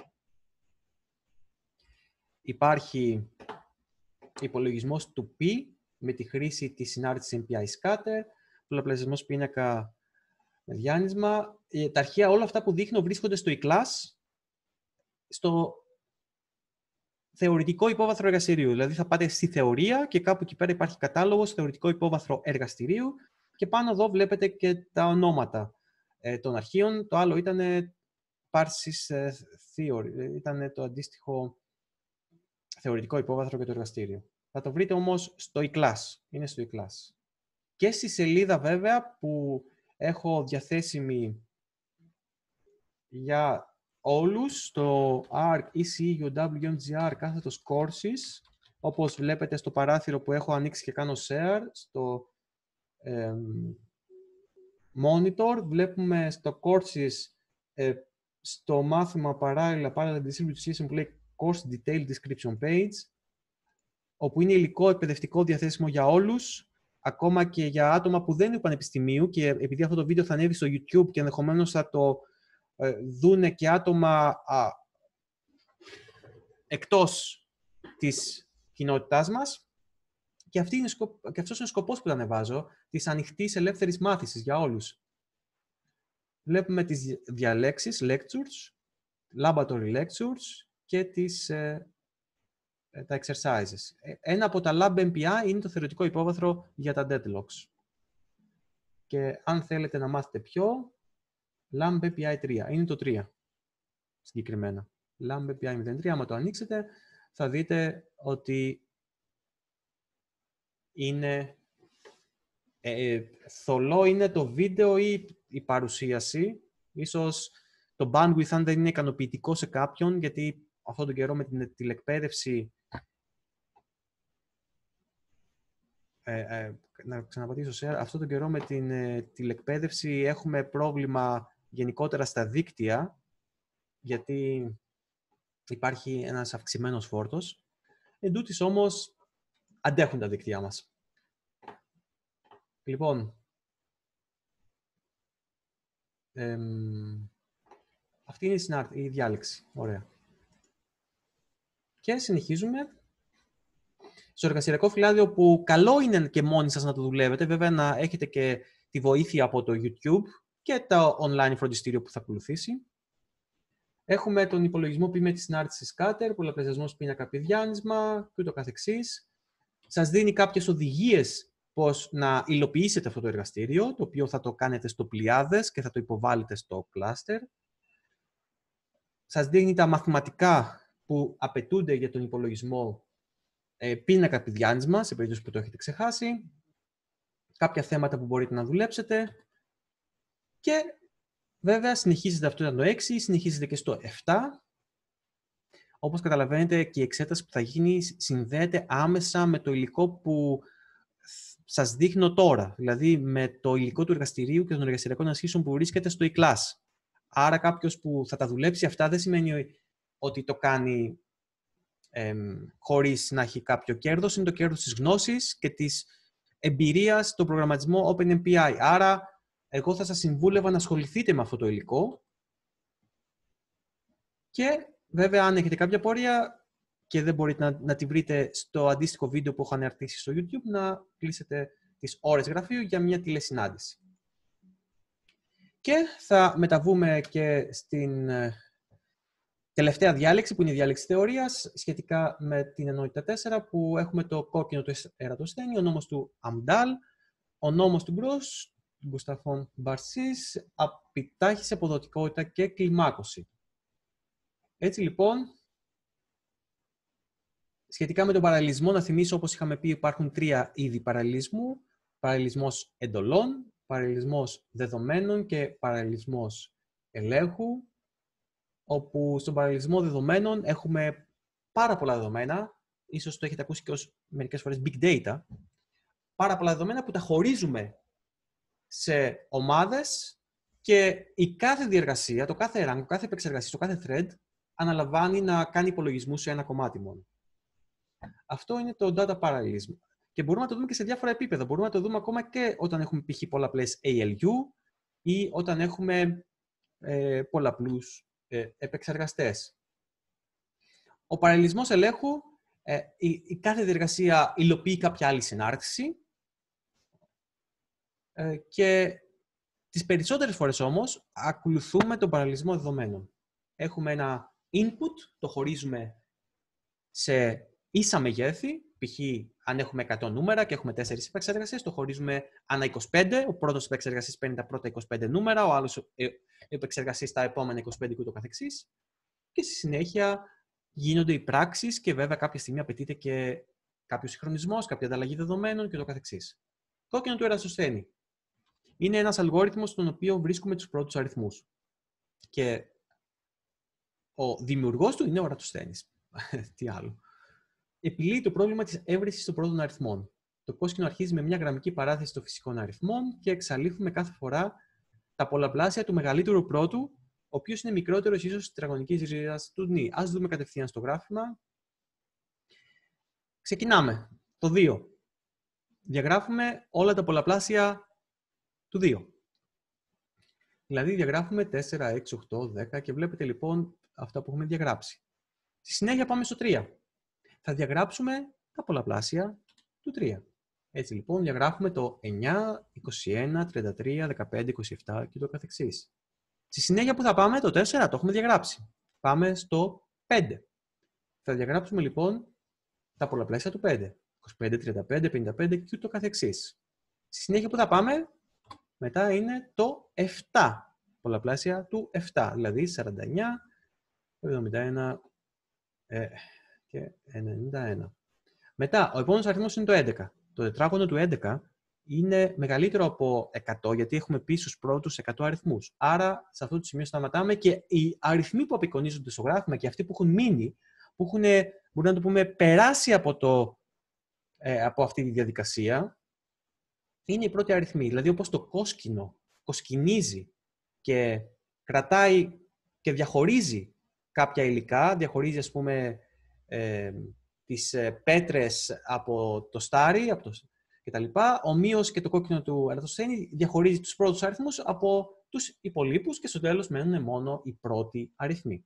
υπάρχει υπολογισμός του π με τη χρήση της συνάρτησης εμ πι άι scatter, πολλαπλασιασμός πίνακα με διάνυσμα. Τα αρχεία όλα αυτά που δείχνω βρίσκονται στο e-class, στο θεωρητικό υπόβαθρο εργαστηρίου. Δηλαδή θα πάτε στη θεωρία και κάπου εκεί πέρα υπάρχει κατάλογος θεωρητικό υπόβαθρο εργαστηρίου και πάνω εδώ βλέπετε και τα ονόματα ε, των αρχείων. Το άλλο ήταν Parsis Theory, ήταν το αντίστοιχο θεωρητικό υπόβαθρο και το εργαστήριο. Θα το βρείτε όμως στο e-class, είναι στο e-class. Και στη σελίδα βέβαια που έχω διαθέσιμη για όλους, στο arc ecugwmgr κάθετος courses, όπως βλέπετε στο παράθυρο που έχω ανοίξει και κάνω share, στο ε, monitor, βλέπουμε στο courses, ε, στο μάθημα παράλληλα, παράλληλα distributed system που λέει course detail description page, όπου είναι υλικό εκπαιδευτικό διαθέσιμο για όλους, ακόμα και για άτομα που δεν είναι πανεπιστημίου, και επειδή αυτό το βίντεο θα ανέβει στο YouTube και ενδεχομένως θα το ε, δούνε και άτομα α, εκτός της κοινότητάς μας. Και, αυτή είναι, και αυτός είναι ο σκοπός που τα ανεβάζω, της ανοιχτής ελεύθερης μάθησης για όλους. Βλέπουμε τις διαλέξεις, lectures, laboratory lectures και τις, ε, τα exercises. Ένα από τα Lab εμ πι άι είναι το θεωρητικό υπόβαθρο για τα deadlocks. Και αν θέλετε να μάθετε πιο, Lab εμ πι άι τρία. Είναι το τρία, συγκεκριμένα. Lab εμ πι άι μηδέν τρία, άμα το ανοίξετε, θα δείτε ότι είναι ε, θολό είναι το βίντεο ή η παρουσίαση. Ίσως το bandwidth αν δεν είναι ικανοποιητικό σε κάποιον, γιατί αυτόν τον καιρό με την τηλεκπαίδευση ε, ε, να ξαναπατήσω share. Αυτόν τον καιρό με την ε, τηλεκπαίδευση έχουμε πρόβλημα γενικότερα στα δίκτυα, γιατί υπάρχει ένας αυξημένος φόρτος. Εν τούτοις όμως αντέχουν τα δίκτυά μας. Λοιπόν, εμ, αυτή είναι η, συνάρτη, η διάλεξη. Ωραία. Και συνεχίζουμε στο εργασιακό φυλάδιο, που καλό είναι και μόνοι σας να το δουλεύετε. Βέβαια, να έχετε και τη βοήθεια από το YouTube και το online φροντιστήριο που θα ακολουθήσει. Έχουμε τον υπολογισμό π με τη συνάρτηση scatter, πολλαπλασιασμός πίνακα πηδιάνισμα και ούτω καθεξής. Σας δίνει κάποιες οδηγίες πώς να υλοποιήσετε αυτό το εργαστήριο, το οποίο θα το κάνετε στο Πλιάδες και θα το υποβάλλετε στο cluster. Σας δίνει τα μαθηματικά που απαιτούνται για τον υπολογισμό ε, πίνακα πηδιάνισμα, σε περίπτωση που το έχετε ξεχάσει. Κάποια θέματα που μπορείτε να δουλέψετε. Και βέβαια συνεχίζετε, αυτό ήταν το έξι, συνεχίζετε και στο επτά. Όπως καταλαβαίνετε, και η εξέταση που θα γίνει συνδέεται άμεσα με το υλικό που σας δείχνω τώρα. Δηλαδή με το υλικό του εργαστηρίου και των εργαστηριακών ασκήσεων που βρίσκεται στο e-class. Άρα κάποιος που θα τα δουλέψει αυτά δεν σημαίνει ότι το κάνει εμ, χωρίς να έχει κάποιο κέρδος. Είναι το κέρδος της γνώσης και της εμπειρίας στον προγραμματισμό OpenMPI. Άρα εγώ θα σας συμβούλευα να ασχοληθείτε με αυτό το υλικό. Και βέβαια, αν έχετε κάποια πορεία και δεν μπορείτε να, να τη βρείτε στο αντίστοιχο βίντεο που έχω αναρτήσει στο YouTube, να κλείσετε τις ώρες γραφείου για μια τηλεσυνάντηση. Και θα μεταβούμε και στην τελευταία διάλεξη, που είναι η διάλεξη θεωρίας, σχετικά με την ενότητα τέσσερα, που έχουμε το κόκκινο του Ερατοσθένη, ο νόμος του Αμντάλ, ο νόμος του Γκρος, του Γκουσταφών Μπαρσής, επιτάχυση, αποδοτικότητα και κλιμάκωση. Έτσι λοιπόν, σχετικά με τον παραλληλισμό, να θυμίσω, όπως είχαμε πει, υπάρχουν τρία είδη παραλληλισμού. Παραλληλισμός εντολών, παραλληλισμός δεδομένων και παραλληλισμός ελέγχου, όπου στον παραλληλισμό δεδομένων έχουμε πάρα πολλά δεδομένα, ίσως το έχετε ακούσει και ως μερικές φορές big data, πάρα πολλά δεδομένα που τα χωρίζουμε σε ομάδες και η κάθε διεργασία, το κάθε rank, το κάθε επεξεργασία, το κάθε thread, αναλαμβάνει να κάνει υπολογισμούς σε ένα κομμάτι μόνο. Αυτό είναι το data parallelism. Και μπορούμε να το δούμε και σε διάφορα επίπεδα. Μπορούμε να το δούμε ακόμα και όταν έχουμε π.χ. πολλαπλές έι ελ γιου ή όταν έχουμε ε, πολλαπλούς ε, επεξεργαστές. Ο παραλληλισμός ελέγχου, ε, η, η κάθε διεργασία υλοποιεί κάποια άλλη συνάρτηση ε, και τις περισσότερες φορές όμως ακολουθούμε τον παραλληλισμό δεδομένων. Έχουμε ένα input, το χωρίζουμε σε ίσα μεγέθη, π.χ. αν έχουμε εκατό νούμερα και έχουμε τέσσερις επεξεργασίες, το χωρίζουμε ανά είκοσι πέντε. Ο πρώτος επεξεργαστής παίρνει τα πρώτα είκοσι πέντε νούμερα, ο άλλος επεξεργαστής τα επόμενα είκοσι πέντε και ούτω καθεξής. Και στη συνέχεια γίνονται οι πράξεις και βέβαια κάποια στιγμή απαιτείται και κάποιος συγχρονισμός, κάποια ανταλλαγή δεδομένων και ούτω καθεξής. Κόκκινο του Ερασοσθένη. Είναι ένας αλγόριθμος στον οποίο βρίσκουμε τους πρώτους αριθμούς. Και ο δημιουργός του είναι ο Ερατοσθένης. Τι άλλο. Επιλύει το πρόβλημα της έβρεσης των πρώτων αριθμών. Το κόσκινο αρχίζει με μια γραμμική παράθεση των φυσικών αριθμών και εξαλείφουμε κάθε φορά τα πολλαπλάσια του μεγαλύτερου πρώτου, ο οποίος είναι μικρότερος ίσως της τετραγωνικής ρίζας του νι. Ας δούμε κατευθείαν στο γράφημα. Ξεκινάμε. Το δύο. Διαγράφουμε όλα τα πολλαπλάσια του δύο. Δηλαδή διαγράφουμε τέσσερα, έξι, οκτώ, δέκα και βλέπετε λοιπόν αυτά που έχουμε διαγράψει. Στη συνέχεια πάμε στο τρία. Θα διαγράψουμε τα πολλαπλάσια του τρία. Έτσι λοιπόν διαγράφουμε το εννιά, είκοσι ένα, τριάντα τρία, δεκαπέντε, είκοσι επτά και το καθεξής. Στη συνέχεια που θα πάμε, το τέσσερα το έχουμε διαγράψει. Πάμε στο πέντε. Θα διαγράψουμε λοιπόν τα πολλαπλάσια του πέντε. είκοσι πέντε, τριάντα πέντε, πενήντα πέντε και το καθεξής. Στη συνέχεια που θα πάμε, μετά είναι το επτά. Πολλαπλάσια του επτά, δηλαδή σαράντα εννιά, εβδομήντα ένα ε, και ενενήντα ένα. Μετά, ο επόμενος αριθμός είναι το έντεκα. Το τετράγωνο του έντεκα είναι μεγαλύτερο από εκατό, γιατί έχουμε πει στους πρώτους εκατό αριθμούς. Άρα, σε αυτό το σημείο σταματάμε και οι αριθμοί που απεικονίζονται στο γράφημα και αυτοί που έχουν μείνει, που έχουν, μπορούμε να το πούμε, περάσει από, το, ε, από αυτή τη διαδικασία, είναι οι πρώτοι αριθμοί. Δηλαδή, όπως το κόσκινο κοσκινίζει και κρατάει και διαχωρίζει κάποια υλικά, διαχωρίζει, ας πούμε, ε, τις πέτρες από το στάρι από το, κτλ. Ομοίως και το κόκκινο του Ερατοσθένη διαχωρίζει τους πρώτους αριθμούς από τους υπολείπους και στο τέλος μένουν μόνο οι πρώτοι αριθμοί.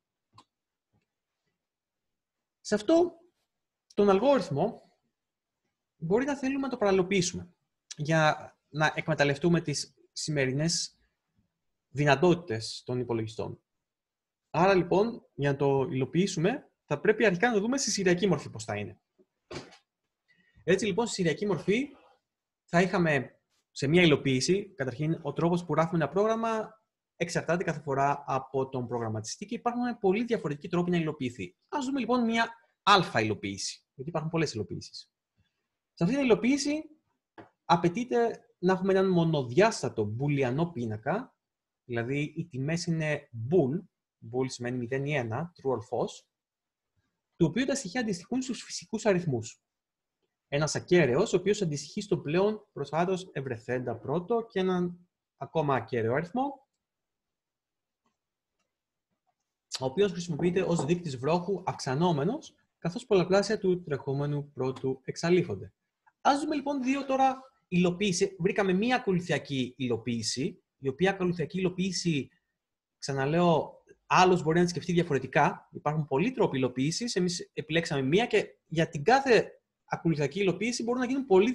Σε αυτό τον αλγόριθμο μπορεί να θέλουμε να το παραλληλοποιήσουμε για να εκμεταλλευτούμε τις σημερινές δυνατότητες των υπολογιστών. Άρα λοιπόν, για να το υλοποιήσουμε, θα πρέπει αρχικά να το δούμε στη σηριακή μορφή πώς θα είναι. Έτσι λοιπόν, στη σηριακή μορφή θα είχαμε σε μία υλοποίηση, καταρχήν ο τρόπος που γράφουμε ένα πρόγραμμα εξαρτάται κάθε φορά από τον προγραμματιστή και υπάρχουν πολύ διαφορετικοί τρόποι να υλοποιηθεί. Ας δούμε λοιπόν μία αλφα υλοποίηση, γιατί υπάρχουν πολλές υλοποίησεις. Σε αυτή την υλοποίηση απαιτείται να έχουμε έναν μονοδιάστατο μπουλιανό πίνακα, δηλαδή οι τιμές είναι bool, bool σημαίνει μηδέν ή ένα, true or false, του οποίου τα στοιχεία αντιστοιχούν στους φυσικούς αριθμούς. Ένας ακέραιος, ο οποίος αντιστοιχεί στο πλέον προσφάτως ευρεθέντα πρώτο και έναν ακόμα ακέραιο αριθμό, ο οποίος χρησιμοποιείται ως δείκτης βρόχου αυξανόμενος, καθώς πολλαπλάσια του τρεχόμενου πρώτου εξαλείφονται. Ας δούμε λοιπόν δύο τώρα υλοποίηση. Βρήκαμε μία ακολουθιακή υλοποίηση, η οποία ακολουθιακή υλοποίηση, ξαναλέω, άλλος μπορεί να τη σκεφτεί διαφορετικά. Υπάρχουν πολλοί τρόποι υλοποίησης. Εμείς επιλέξαμε μία και για την κάθε ακολουθιακή υλοποίηση μπορούν να γίνουν πολλές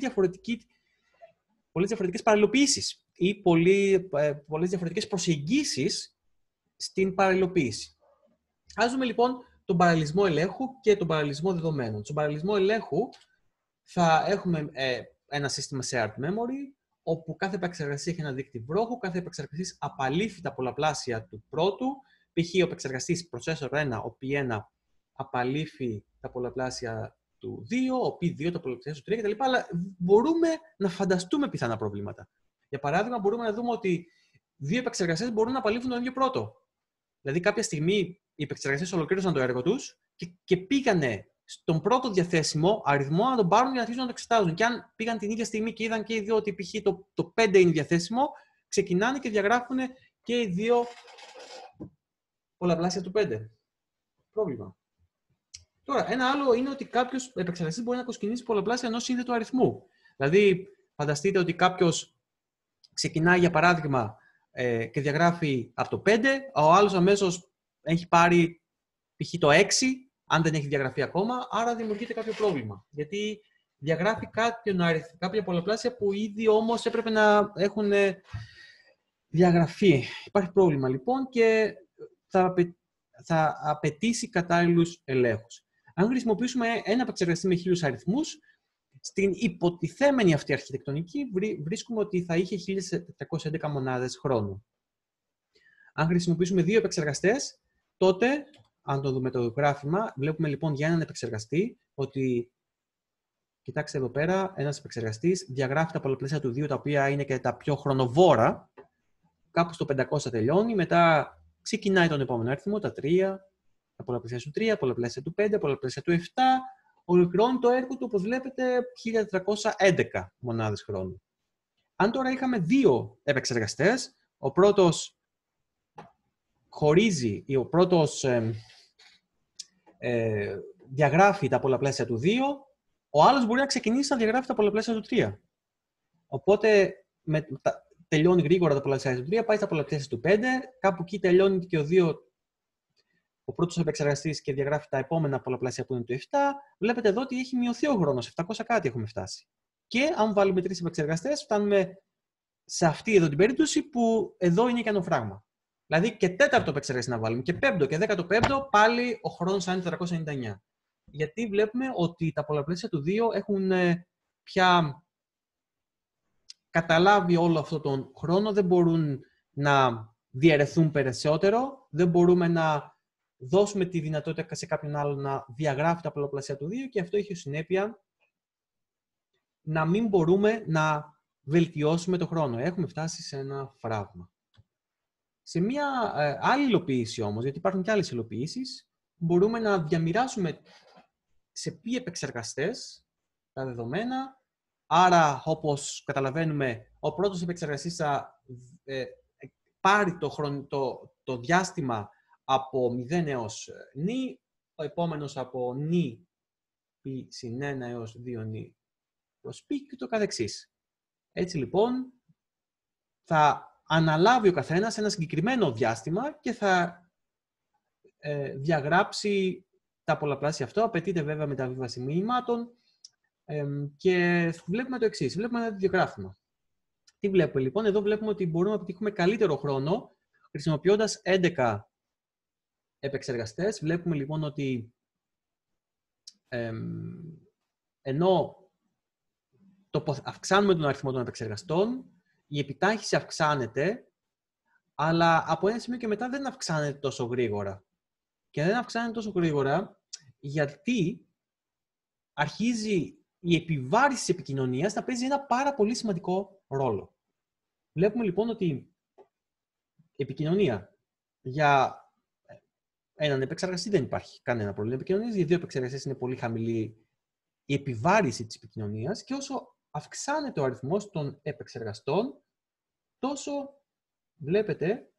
διαφορετικές παραλληλοποίησεις ή πολλοί, πολλές διαφορετικές προσεγγίσεις στην παραλληλοποίηση. Ας δούμε λοιπόν τον παραλληλισμό ελέγχου και τον παραλληλισμό δεδομένων. Στον παραλληλισμό ελέγχου θα έχουμε ε, ένα σύστημα shared memory, όπου κάθε επεξεργαστή έχει ένα δείκτη βρόχου, κάθε επεξεργαστής απαλήφει τα πολλαπλάσια του πρώτου, π.χ. ο επεξεργαστής processor ένα, ο πι ένα απαλήφει τα πολλαπλάσια του δύο, ο πι δύο τα πολλαπλάσια του τρία κτλ. Αλλά μπορούμε να φανταστούμε πιθανά προβλήματα. Για παράδειγμα, μπορούμε να δούμε ότι δύο επεξεργαστές μπορούν να απαλήφουν τον ίδιο πρώτο. Δηλαδή, κάποια στιγμή οι επεξεργαστές ολοκλήρωσαν το έργο τους και, και πήγανε στον πρώτο διαθέσιμο αριθμό να τον πάρουν για να αρχίσουν να το εξετάζουν. Και αν πήγαν την ίδια στιγμή και είδαν και οι δύο ότι π.χ. το, το πέντε είναι διαθέσιμο, ξεκινάνε και διαγράφουν και οι δύο πολλαπλάσια του πέντε. Πρόβλημα. Τώρα, ένα άλλο είναι ότι κάποιος επεξεργαστής μπορεί να κοσκινήσει πολλαπλάσια ενός σύνδετου αριθμού. Δηλαδή, φανταστείτε ότι κάποιος ξεκινάει, για παράδειγμα, ε, και διαγράφει από το πέντε, ο άλλος αμέσως έχει πάρει π.χ. το έξι, αν δεν έχει διαγραφεί ακόμα, άρα δημιουργείται κάποιο πρόβλημα. Γιατί διαγράφει κάποια πολλαπλάσια που ήδη όμως έπρεπε να έχουν διαγραφεί. Υπάρχει πρόβλημα λοιπόν και θα, απαι... θα απαιτήσει κατάλληλους ελέγχους. Αν χρησιμοποιήσουμε ένα επεξεργαστή με χίλιους αριθμούς, στην υποτιθέμενη αυτή αρχιτεκτονική βρίσκουμε ότι θα είχε χίλιες τετρακόσιες έντεκα μονάδες χρόνου. Αν χρησιμοποιήσουμε δύο επεξεργαστές, τότε, αν το δούμε το γράφημα, βλέπουμε λοιπόν για έναν επεξεργαστή ότι, κοιτάξτε εδώ πέρα, ένας επεξεργαστής διαγράφει τα πολλαπλάσια του δύο, τα οποία είναι και τα πιο χρονοβόρα, κάπου στο πεντακόσια τελειώνει, μετά ξεκινάει τον επόμενο αριθμό, τα τρία, τα πολλαπλάσια του τρία, πολλαπλάσια του πέντε, πολλαπλάσια του επτά, ολοκληρώνει το έργο του, όπως βλέπετε, χίλιες τετρακόσιες έντεκα μονάδες χρόνου. Αν τώρα είχαμε δύο επεξεργαστές, ο πρώτος χωρίζει ή ο πρώτος ε, ε, διαγράφει τα πολλαπλάσια του δύο, ο άλλος μπορεί να ξεκινήσει να διαγράφει τα πολλαπλάσια του τρία. Οπότε με, τα, τελειώνει γρήγορα τα πολλαπλάσια του τρία, πάει στα πολλαπλάσια του πέντε, κάπου εκεί τελειώνει και ο δύο ο πρώτος επεξεργαστής και διαγράφει τα επόμενα πολλαπλάσια που είναι το επτά, βλέπετε εδώ ότι έχει μειωθεί ο χρόνος, επτακόσια κάτι έχουμε φτάσει. Και αν βάλουμε τρεις επεξεργαστές, φτάνουμε σε αυτή εδώ την περίπτωση που εδώ είναι ικανό φράγμα. Δηλαδή και τέταρτο επεξεργαστή να βάλουμε και πέμπτο και δέκατο πέμπτο, πάλι ο χρόνος θα είναι τετρακόσια ενενήντα εννέα. Γιατί βλέπουμε ότι τα πολλαπλάσια του δύο έχουν πια καταλάβει όλο αυτόν τον χρόνο, δεν μπορούν να διαιρεθούν περισσότερο, δεν μπορούμε να δώσουμε τη δυνατότητα σε κάποιον άλλο να διαγράφει τα πολλαπλάσια του δύο και αυτό έχει ως συνέπεια να μην μπορούμε να βελτιώσουμε το χρόνο. Έχουμε φτάσει σε ένα φράγμα. Σε μια ε, άλλη υλοποίηση όμως, γιατί υπάρχουν και άλλες υλοποιήσεις, μπορούμε να διαμοιράσουμε σε ποιοι επεξεργαστές τα δεδομένα. Άρα, όπως καταλαβαίνουμε, ο πρώτος επεξεργαστής θα ε, πάρει το, χρον, το, το διάστημα από μηδέν έως νη, ο επόμενος από νη π συν ένα έως δύο νη προς π και το καθεξής. Έτσι λοιπόν, θα αναλάβει ο καθένας ένα συγκεκριμένο διάστημα και θα ε, διαγράψει τα πολλαπλάσια αυτό. Απαιτείται βέβαια μεταβίβαση μηνυμάτων ε, και βλέπουμε το εξής. Βλέπουμε ένα διαγράφημα. Τι βλέπουμε λοιπόν? Εδώ βλέπουμε ότι μπορούμε να πετύχουμε καλύτερο χρόνο χρησιμοποιώντας έντεκα επεξεργαστές. Βλέπουμε λοιπόν ότι ε, ενώ το, αυξάνουμε τον αριθμό των επεξεργαστών, η επιτάχυνση αυξάνεται, αλλά από ένα σημείο και μετά δεν αυξάνεται τόσο γρήγορα. Και δεν αυξάνεται τόσο γρήγορα γιατί αρχίζει η επιβάρηση της επικοινωνίας να παίζει ένα πάρα πολύ σημαντικό ρόλο. Βλέπουμε λοιπόν ότι η επικοινωνία για έναν επεξεργαστή δεν υπάρχει κανένα πρόβλημα επικοινωνίας, για δύο επεξεργαστές είναι πολύ χαμηλή η επιβάρηση της επικοινωνίας και όσο αυξάνεται ο αριθμός των επεξεργαστών, τόσο βλέπετε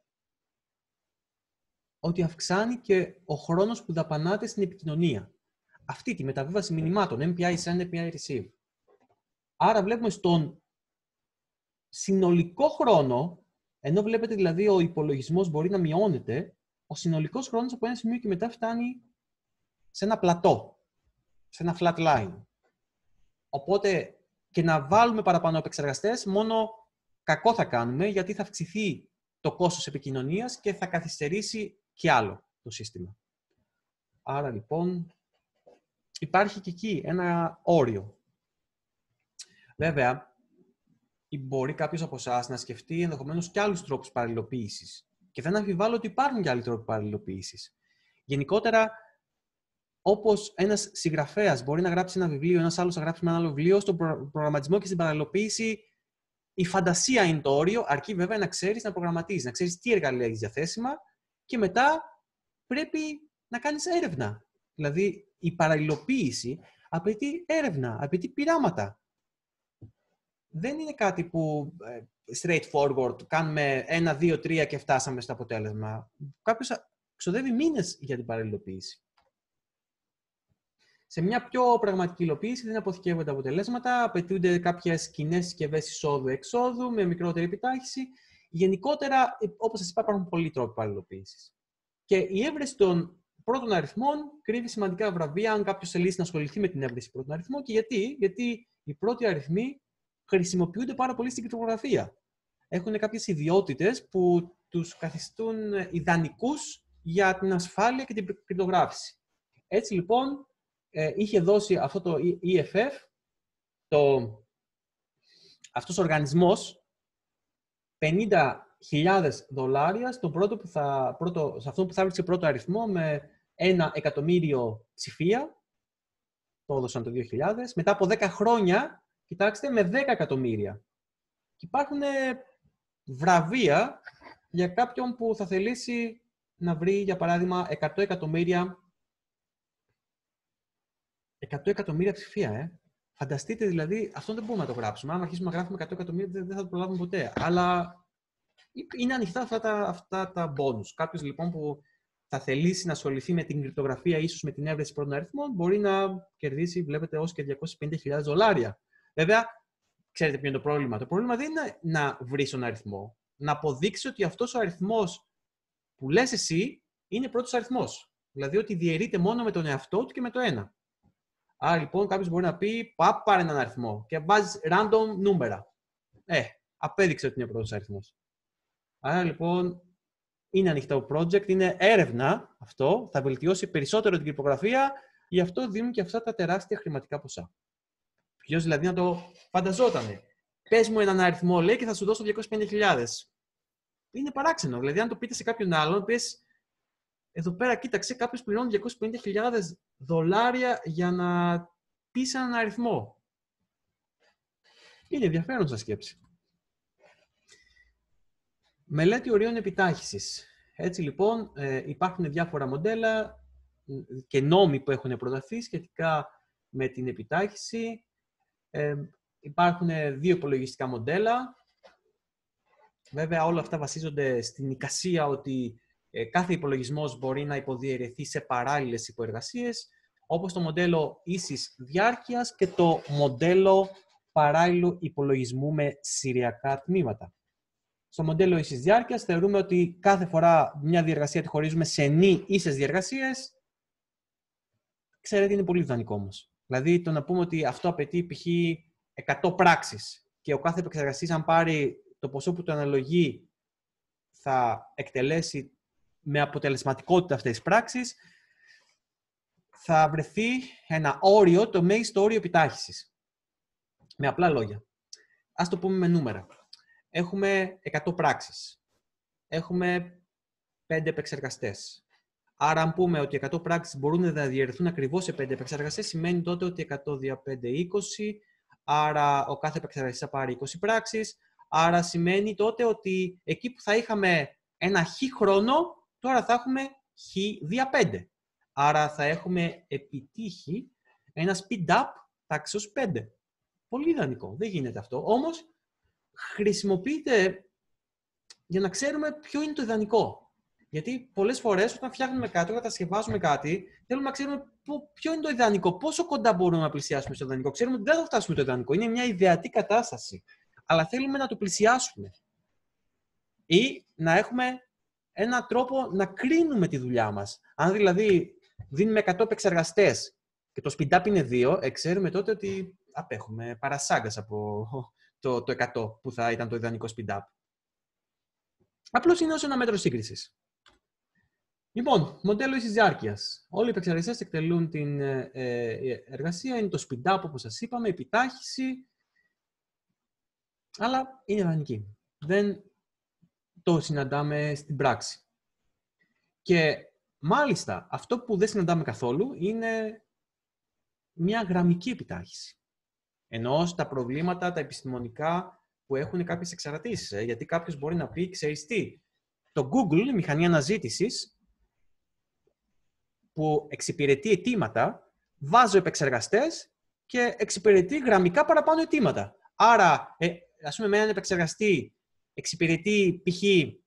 ότι αυξάνει και ο χρόνος που δαπανάται στην επικοινωνία. Αυτή τη μεταβίβαση μηνυμάτων, εμ πι άι send, εμ πι άι receive. Άρα βλέπουμε στον συνολικό χρόνο, ενώ βλέπετε δηλαδή ο υπολογισμός μπορεί να μειώνεται, ο συνολικός χρόνος από ένα σημείο και μετά φτάνει σε ένα πλατό, σε ένα flat line. Οπότε και να βάλουμε παραπάνω επεξεργαστές, μόνο κακό θα κάνουμε, γιατί θα αυξηθεί το κόστος επικοινωνίας και θα καθυστερήσει κι άλλο το σύστημα. Άρα λοιπόν υπάρχει και εκεί ένα όριο. Βέβαια, μπορεί κάποιος από εσάς να σκεφτεί ενδεχομένως και άλλους τρόπους παραλληλοποίησης. Και δεν αμφιβάλλω ότι υπάρχουν και άλλοι τρόποι παραλληλοποίησης. Γενικότερα, όπως ένας συγγραφέας μπορεί να γράψει ένα βιβλίο, ένας άλλος να γράψει ένα άλλο βιβλίο, στον προγραμματισμό και στην παραλληλοποίηση, η φαντασία είναι το όριο, αρκεί βέβαια να ξέρεις να προγραμματίζεις, να ξέρεις τι εργαλεία έχεις διαθέσιμα και μετά πρέπει να κάνεις έρευνα. Δηλαδή, η παραλληλοποίηση απαιτεί έρευνα, απαιτεί πειράματα. Δεν είναι κάτι που straightforward, κάνουμε ένα, δύο, τρία και φτάσαμε στο αποτέλεσμα. Κάποιος ξοδεύει μήνες για την παραλληλοποίηση. Σε μια πιο πραγματική υλοποίηση δεν αποθηκεύονται αποτελέσματα, απαιτούνται κάποιες κοινές συσκευές εισόδου-εξόδου με μικρότερη επιτάχυση. Γενικότερα, όπως σας είπα, υπάρχουν πολλοί τρόποι παραλληλοποίησης. Και η έβρεση των πρώτων αριθμών κρύβει σημαντικά βραβεία αν κάποιος θελήσει να ασχοληθεί με την έβρεση πρώτων αριθμών. Και γιατί? Γιατί οι πρώτοι αριθμοί χρησιμοποιούνται πάρα πολύ στην κρυπτογραφία. Έχουν κάποιες ιδιότητες που τους καθιστούν ιδανικούς για την ασφάλεια και την κρυπτογράφηση. Έτσι λοιπόν, ε, είχε δώσει αυτό το ι εφ εφ, το, αυτός ο οργανισμός, πενήντα χιλιάδες δολάρια στον πρώτο που θα, πρώτο, σε αυτόν που θα βρίσκε πρώτο αριθμό με ένα εκατομμύριο ψηφία. Το έδωσαν το δύο χιλιάδες. Μετά από δέκα χρόνια, κοιτάξτε, με δέκα εκατομμύρια. Και υπάρχουν βραβεία για κάποιον που θα θελήσει να βρει, για παράδειγμα, εκατό εκατομμύρια, εκατό εκατομμύρια ψηφία, ε. Φανταστείτε, δηλαδή, αυτό δεν μπορούμε να το γράψουμε. Αν αρχίσουμε να γράφουμε εκατό εκατομμύρια, δεν θα το προλάβουμε ποτέ. Αλλά είναι ανοιχτά αυτά τα, αυτά τα bonus. Κάποιος, λοιπόν, που θα θελήσει να ασχοληθεί με την κρυπτογραφία, ίσως με την έβρεση πρώτων αριθμών, μπορεί να κερδίσει, βλέπετε, ως και διακόσιες πενήντα χιλιάδες δολάρια. Βέβαια, ξέρετε ποιο είναι το πρόβλημα. Το πρόβλημα δεν είναι να βρεις τον αριθμό. Να αποδείξεις ότι αυτός ο αριθμός που λες εσύ είναι πρώτος αριθμός. Δηλαδή ότι διαιρείται μόνο με τον εαυτό του και με το ένα. Άρα λοιπόν κάποιος μπορεί να πει πά, πάρε έναν αριθμό και βάζεις random νούμερα. Ε, απέδειξε ότι είναι πρώτος αριθμός. Άρα λοιπόν είναι ανοιχτό project, είναι έρευνα αυτό, θα βελτιώσει περισσότερο την κρυπτογραφία, γι' αυτό δίνουν και αυτά τα τεράστια χρηματικά ποσά. Ποιος δηλαδή να το φανταζότανε. Πες μου έναν αριθμό, λέει, και θα σου δώσω διακόσιες πενήντα χιλιάδες. Είναι παράξενο. Δηλαδή, αν το πείτε σε κάποιον άλλον, πες, εδώ πέρα, κοίταξε, κάποιος πληρώνει διακόσιες πενήντα χιλιάδες δολάρια για να πεις έναν αριθμό. Είναι ενδιαφέρον σαν σκέψη. Μελέτη ορίων επιτάχυσης. Έτσι λοιπόν, ε, υπάρχουν διάφορα μοντέλα και νόμοι που έχουν προταθεί σχετικά με την επιτάχυση. Ε, υπάρχουν δύο υπολογιστικά μοντέλα. Βέβαια, όλα αυτά βασίζονται στην εικασία ότι ε, κάθε υπολογισμός μπορεί να υποδιαιρεθεί σε παράλληλες υποεργασίες, όπως το μοντέλο ίσης διάρκειας και το μοντέλο παράλληλου υπολογισμού με σηριακά τμήματα. Στο μοντέλο ίσης διάρκειας θεωρούμε ότι κάθε φορά μια διεργασία τη χωρίζουμε σε νη ίσες διεργασίες. Ξέρετε, είναι πολύ ιδανικό όμως. Δηλαδή, το να πούμε ότι αυτό απαιτεί π.χ. εκατό πράξεις και ο κάθε επεξεργαστής, αν πάρει το ποσό που το αναλογεί, θα εκτελέσει με αποτελεσματικότητα αυτές τις πράξεις, θα βρεθεί ένα όριο, το μέγιστο όριο επιτάχυσης. Με απλά λόγια. Ας το πούμε με νούμερα. Έχουμε εκατό πράξεις. Έχουμε πέντε επεξεργαστές. Άρα, αν πούμε ότι εκατό πράξεις μπορούν να διαιρεθούν ακριβώς σε πέντε επεξεργαστές, σημαίνει τότε ότι εκατό δια πέντε, είκοσι. Άρα, ο κάθε επεξεργαστής θα πάρει είκοσι πράξεις. Άρα, σημαίνει τότε ότι εκεί που θα είχαμε ένα χ χρόνο, τώρα θα έχουμε χ δια πέντε. Άρα, θα έχουμε επιτύχει ένα speed-up τάξεως πέντε. Πολύ ιδανικό. Δεν γίνεται αυτό. Όμως, χρησιμοποιείται για να ξέρουμε ποιο είναι το ιδανικό. Γιατί πολλές φορές όταν φτιάχνουμε κάτι, όταν κατασκευάζουμε κάτι, θέλουμε να ξέρουμε ποιο είναι το ιδανικό, πόσο κοντά μπορούμε να πλησιάσουμε στο ιδανικό. Ξέρουμε ότι δεν θα φτάσουμε το ιδανικό. Είναι μια ιδεατή κατάσταση. Αλλά θέλουμε να το πλησιάσουμε. Ή να έχουμε έναν τρόπο να κρίνουμε τη δουλειά μας. Αν δηλαδή δίνουμε εκατό επεξεργαστές και το speed-up είναι δύο, ε, ξέρουμε τότε ότι απέχουμε παρασάγκας από το, το εκατό που θα ήταν το ιδανικό speed-up. Απλώς είναι ως ένα μέτρο σύγκρισης. Λοιπόν, μοντέλο ίσης διάρκειας. Όλοι οι επεξεργαστές εκτελούν την ε, ε, εργασία, είναι το speed-up όπως σας είπαμε, επιτάχυση, αλλά είναι ιδανική. Δεν το συναντάμε στην πράξη. Και μάλιστα, αυτό που δεν συναντάμε καθόλου είναι μια γραμμική επιτάχυση. Ενώ στα προβλήματα, τα επιστημονικά που έχουν κάποιες εξαρτήσεις. Ε, γιατί κάποιος μπορεί να πει, ξέρεις τι, το Google, η μηχανή αναζήτησης, που εξυπηρετεί αιτήματα, βάζω επεξεργαστές και εξυπηρετεί γραμμικά παραπάνω αιτήματα. Άρα, ε, ας πούμε, με έναν επεξεργαστή εξυπηρετεί π.χ.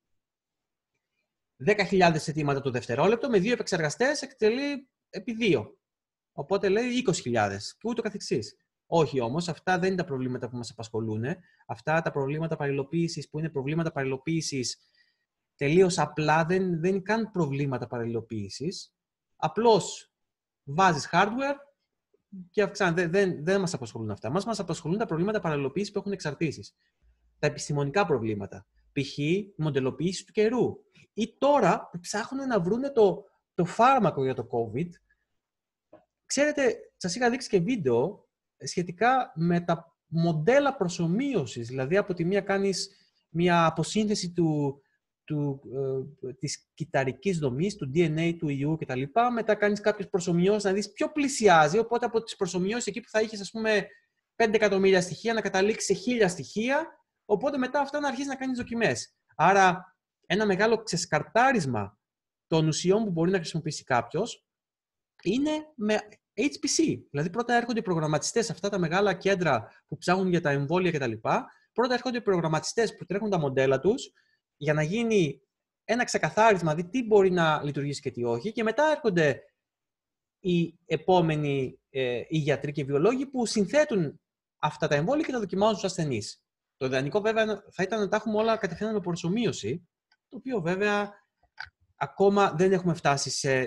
δέκα χιλιάδες αιτήματα το δευτερόλεπτο, με δύο επεξεργαστές εκτελεί επί δύο. Οπότε λέει είκοσι χιλιάδες και ούτω καθεξής. Όχι όμως, αυτά δεν είναι τα προβλήματα που μας απασχολούν. Αυτά τα προβλήματα παραλληλοποίησης που είναι προβλήματα παραλληλοποίησης τελείως απλά, δεν, δεν είναι καν προβλήματα παραλληλοποίησης. Απλώς βάζεις hardware και αυξάνει. Δεν, δεν, δεν μας απασχολούν αυτά. Μας, μας απασχολούν τα προβλήματα παραλληλοποίησης που έχουν εξαρτήσεις. Τα επιστημονικά προβλήματα. Π.χ. η μοντελοποίηση του καιρού. Ή τώρα που ψάχνουν να βρουν το, το φάρμακο για το COVID. Ξέρετε, σας είχα δείξει και βίντεο σχετικά με τα μοντέλα προσομοίωσης. Δηλαδή, από τη μία κάνεις μια αποσύνθεση του, του, ε, της κυταρικής δομής, του ντι εν έι, του ιού κτλ. Μετά κάνεις κάποιες προσομοιώσεις να δεις ποιο πλησιάζει. Οπότε, από τις προσομοιώσεις εκεί που θα είχες, ας πούμε, πέντε εκατομμύρια στοιχεία, να καταλήξεις σε χίλια στοιχεία. Οπότε, μετά αυτά να αρχίσεις να κάνεις δοκιμές. Άρα, ένα μεγάλο ξεσκαρτάρισμα των ουσιών που μπορεί να χρησιμοποιήσει κάποιος είναι με έιτς πι σι. Δηλαδή, πρώτα έρχονται οι προγραμματιστές σε αυτά τα μεγάλα κέντρα που ψάχνουν για τα εμβόλια κτλ. Πρώτα έρχονται οι προγραμματιστές που τρέχουν τα μοντέλα τους για να γίνει ένα ξεκαθάρισμα, δηλαδή τι μπορεί να λειτουργήσει και τι όχι. Και μετά έρχονται οι επόμενοι ε, οι γιατροί και οι βιολόγοι που συνθέτουν αυτά τα εμβόλια και τα δοκιμάζουν στους ασθενείς. Το ιδανικό βέβαια θα ήταν να τα έχουμε όλα κατευθείαν με προσομοίωση, το οποίο βέβαια ακόμα δεν έχουμε φτάσει σε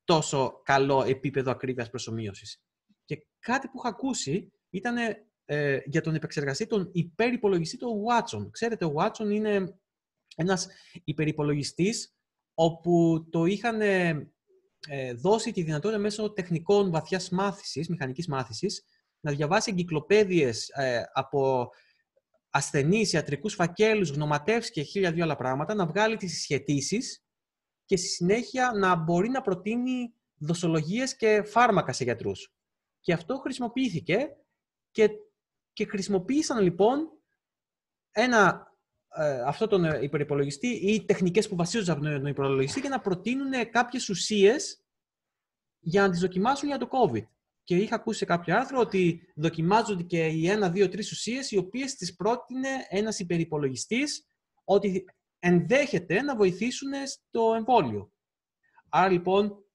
τόσο καλό επίπεδο ακρίβειας προσομοίωσης. Και κάτι που είχα ακούσει ήταν ε, για τον επεξεργαστή, τον υπερυπολογιστή του Watson. Ξέρετε, ο Watson είναι ένας υπερυπολογιστής όπου το είχαν ε, δώσει τη δυνατότητα μέσω τεχνικών βαθιάς μάθησης, μηχανικής μάθησης, να διαβάσει εγκυκλοπαίδειες ε, από ασθενείς, ιατρικούς φακέλους, γνωματεύσεις και χίλια δύο άλλα πράγματα, να βγάλει τις συσχετίσεις και στη συνέχεια να μπορεί να προτείνει δοσολογίες και φάρμακα σε γιατρούς. Και αυτό χρησιμοποιήθηκε και, και χρησιμοποίησαν λοιπόν ένα, ε, αυτό τον υπερυπολογιστή ή τεχνικές που βασίζονται από τον υπερυπολογιστή για να προτείνουν κάποιες ουσίες για να τις δοκιμάσουν για το COVID. Και είχα ακούσει σε κάποιο άρθρο ότι δοκιμάζονται και οι ένα, δύο, τρεις ουσίες οι οποίες τις πρότεινε ένας υπερυπολογιστής ότι ενδέχεται να βοηθήσουν στο εμβόλιο. Άρα λοιπόν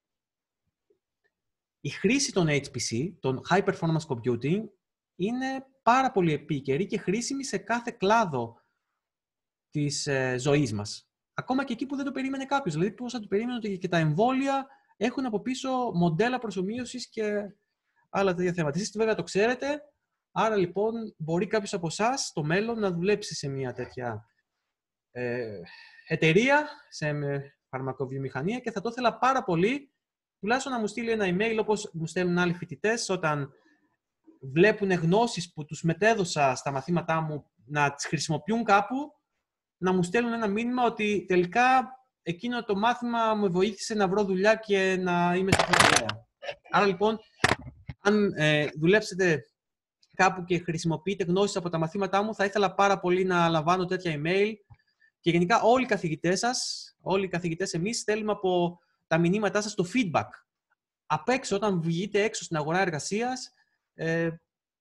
η χρήση των έιτς πι σι, των High Performance Computing, είναι πάρα πολύ επίκαιρη και χρήσιμη σε κάθε κλάδο της ε, ζωής μας. Ακόμα και εκεί που δεν το περίμενε κάποιος. Δηλαδή πώς θα το περίμενε ότι και τα εμβόλια έχουν από πίσω μοντέλα προσομοίωσης και άλλα τέτοια θέματα. Εσείς βέβαια το ξέρετε, άρα λοιπόν μπορεί κάποιος από εσάς στο μέλλον να δουλέψει σε μια τέτοια ε, εταιρεία, σε φαρμακοβιομηχανία και θα το ήθελα πάρα πολύ τουλάχιστον να μου στείλει ένα email όπως μου στέλνουν άλλοι φοιτητές όταν βλέπουν γνώσεις που τους μετέδωσα στα μαθήματά μου να τις χρησιμοποιούν κάπου, να μου στέλνουν ένα μήνυμα ότι τελικά εκείνο το μάθημα μου βοήθησε να βρω δουλειά και να είμαι σε δουλειά. Άρα λοιπόν, αν ε, δουλέψετε κάπου και χρησιμοποιείτε γνώσεις από τα μαθήματά μου, θα ήθελα πάρα πολύ να λαμβάνω τέτοια email και γενικά όλοι οι καθηγητές σας, όλοι οι καθηγητές εμείς στέλνουμε από τα μηνύματά σας στο feedback. Απ' έξω, όταν βγείτε έξω στην αγορά εργασίας, ε,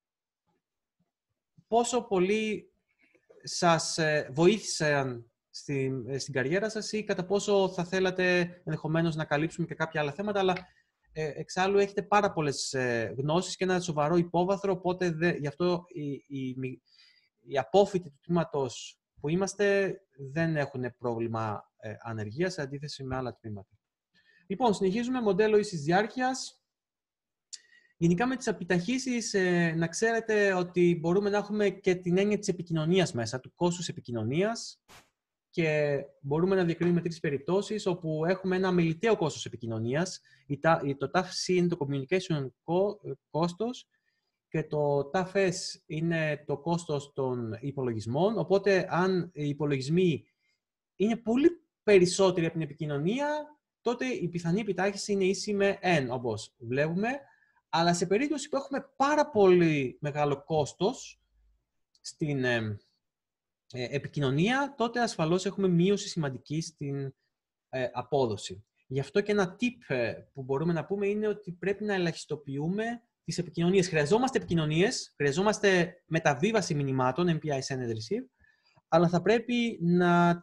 πόσο πολύ σας ε, βοήθησαν στην, ε, στην καριέρα σας ή κατά πόσο θα θέλατε ενδεχομένως να καλύψουμε και κάποια άλλα θέματα, αλλά ε, εξάλλου έχετε πάρα πολλές ε, γνώσεις και ένα σοβαρό υπόβαθρο, οπότε δε, γι' αυτό οι, οι, οι απόφοιτοι του τμήματος που είμαστε δεν έχουν πρόβλημα ε, ανεργίας σε αντίθεση με άλλα τμήματα. Λοιπόν, συνεχίζουμε μοντέλο ίσης διάρκειας. Γενικά με τις επιταχύσεις, ε, να ξέρετε ότι μπορούμε να έχουμε και την έννοια της επικοινωνίας μέσα, του κόστους επικοινωνίας και μπορούμε να διακρίνουμε τρεις περιπτώσεις όπου έχουμε ένα αμεληταίο κόστος επικοινωνίας. Το ταφ σι είναι το communication κόστος και το ταφ ες είναι το κόστος των υπολογισμών. Οπότε, αν οι υπολογισμοί είναι πολύ περισσότεροι από την επικοινωνία, τότε η πιθανή επιτάχυνση είναι ίση με n, όπως βλέπουμε. Αλλά σε περίπτωση που έχουμε πάρα πολύ μεγάλο κόστος στην ε, ε, επικοινωνία, τότε ασφαλώς έχουμε μείωση σημαντική στην ε, απόδοση. Γι' αυτό και ένα tip ε, που μπορούμε να πούμε είναι ότι πρέπει να ελαχιστοποιούμε τις επικοινωνίες. Χρειαζόμαστε επικοινωνίες, χρειαζόμαστε μεταβίβαση μηνυμάτων, εμ πι άι Send and Receive, αλλά θα πρέπει να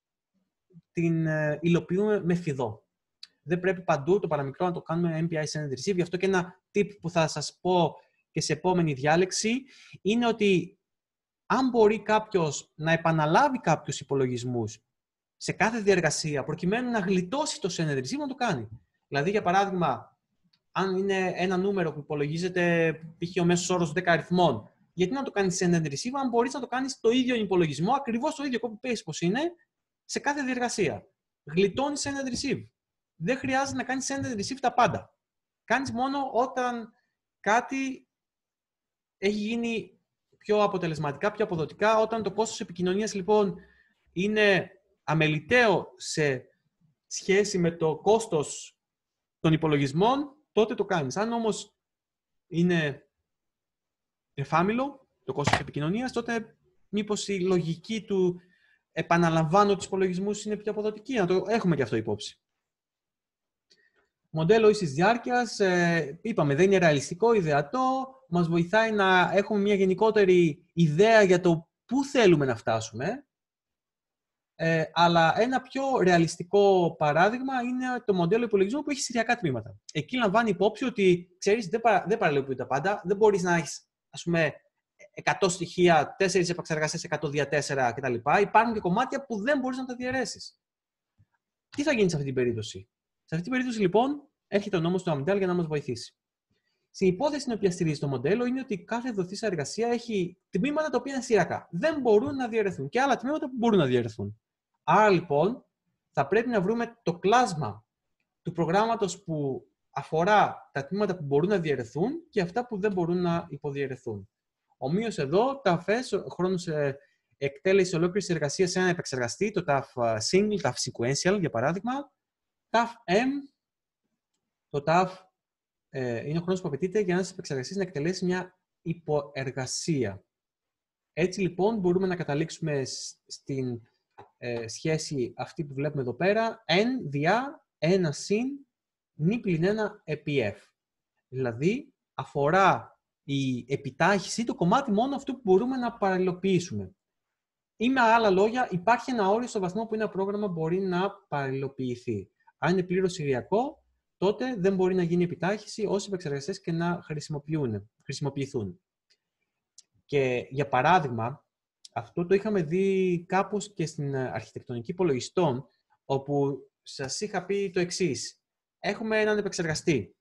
την ε, υλοποιούμε με φιδό. Δεν πρέπει παντού το παραμικρό να το κάνουμε εμ πι άι Send and Receive. Γι' αυτό και ένα tip που θα σας πω και σε επόμενη διάλεξη είναι ότι αν μπορεί κάποιος να επαναλάβει κάποιους υπολογισμούς σε κάθε διεργασία προκειμένου να γλιτώσει το Send and Receive, να το κάνει. Δηλαδή, για παράδειγμα, αν είναι ένα νούμερο που υπολογίζεται π.χ. ο μέσος όρος δέκα αριθμών, γιατί να το κάνεις Send and Receive, αν μπορείς να το κάνεις το ίδιο υπολογισμό, ακριβώς το ίδιο copy-paste πως είναι, σε κάθε διεργασία. Γλιτώνει Send and Receive. Δεν χρειάζεται να κάνεις Send and Receive τα πάντα. Κάνεις μόνο όταν κάτι έχει γίνει πιο αποτελεσματικά, πιο αποδοτικά. Όταν το κόστος επικοινωνίας, λοιπόν, είναι αμεληταίο σε σχέση με το κόστος των υπολογισμών, τότε το κάνεις. Αν όμως είναι εφάμιλο το κόστος επικοινωνίας, τότε μήπως η λογική του επαναλαμβάνω τους υπολογισμούς είναι πιο αποδοτική. Να το έχουμε και αυτό υπόψη. Μοντέλο ίσης διάρκειας, ε, είπαμε, δεν είναι ρεαλιστικό, ιδεατό, μας βοηθάει να έχουμε μια γενικότερη ιδέα για το πού θέλουμε να φτάσουμε, ε, αλλά ένα πιο ρεαλιστικό παράδειγμα είναι το μοντέλο υπολογισμού που έχει σηριακά τμήματα. Εκεί λαμβάνει υπόψη ότι, ξέρεις, δεν, παρα, δεν παραλείπουν τα πάντα, δεν μπορείς να έχεις, ας πούμε, εκατό στοιχεία, τέσσερις επεξεργασίες, εκατό δια τέσσερα κτλ. Υπάρχουν και κομμάτια που δεν μπορείς να τα διαιρέσεις. Τι θα γίνει σε αυτή την περίπτωση? Σε αυτή την περίπτωση, λοιπόν, έρχεται ο νόμος του Αμντάλ για να μας βοηθήσει. Στην υπόθεση στην οποία στηρίζει το μοντέλο είναι ότι κάθε δοθήσα εργασία έχει τμήματα τα οποία είναι σειρακά. Δεν μπορούν να διαιρεθούν και άλλα τμήματα που μπορούν να διαιρεθούν. Άρα λοιπόν θα πρέπει να βρούμε το κλάσμα του προγράμματος που αφορά τα τμήματα που μπορούν να διαιρεθούν και αυτά που δεν μπορούν να υποδιαιρεθούν. Ομοίως εδώ, ταφές, ο χρόνος εκτέλεση ολόκληρης εργασίας σε έναν επεξεργαστή, το ταφ single, ταφ sequential για παράδειγμα, ταφ M, το ταφ ε, είναι ο χρόνος που απαιτείται για ένας επεξεργαστής να εκτελέσει μια υποεργασία. Έτσι λοιπόν μπορούμε να καταλήξουμε στην ε, σχέση αυτή που βλέπουμε εδώ πέρα, n διά ένα συν νη πλην ένα επί f. Δηλαδή αφορά η επιτάχυση το κομμάτι μόνο αυτού που μπορούμε να παραλληλοποιήσουμε. Ή με άλλα λόγια, υπάρχει ένα όριο στο βαθμό που ένα πρόγραμμα μπορεί να παραλληλοποιηθεί. Αν είναι πλήρως σηριακό, τότε δεν μπορεί να γίνει επιτάχυση όσοι επεξεργαστές και να χρησιμοποιηθούν. Και για παράδειγμα, αυτό το είχαμε δει κάπως και στην αρχιτεκτονική υπολογιστών, όπου σας είχα πει το εξής. Έχουμε έναν επεξεργαστή,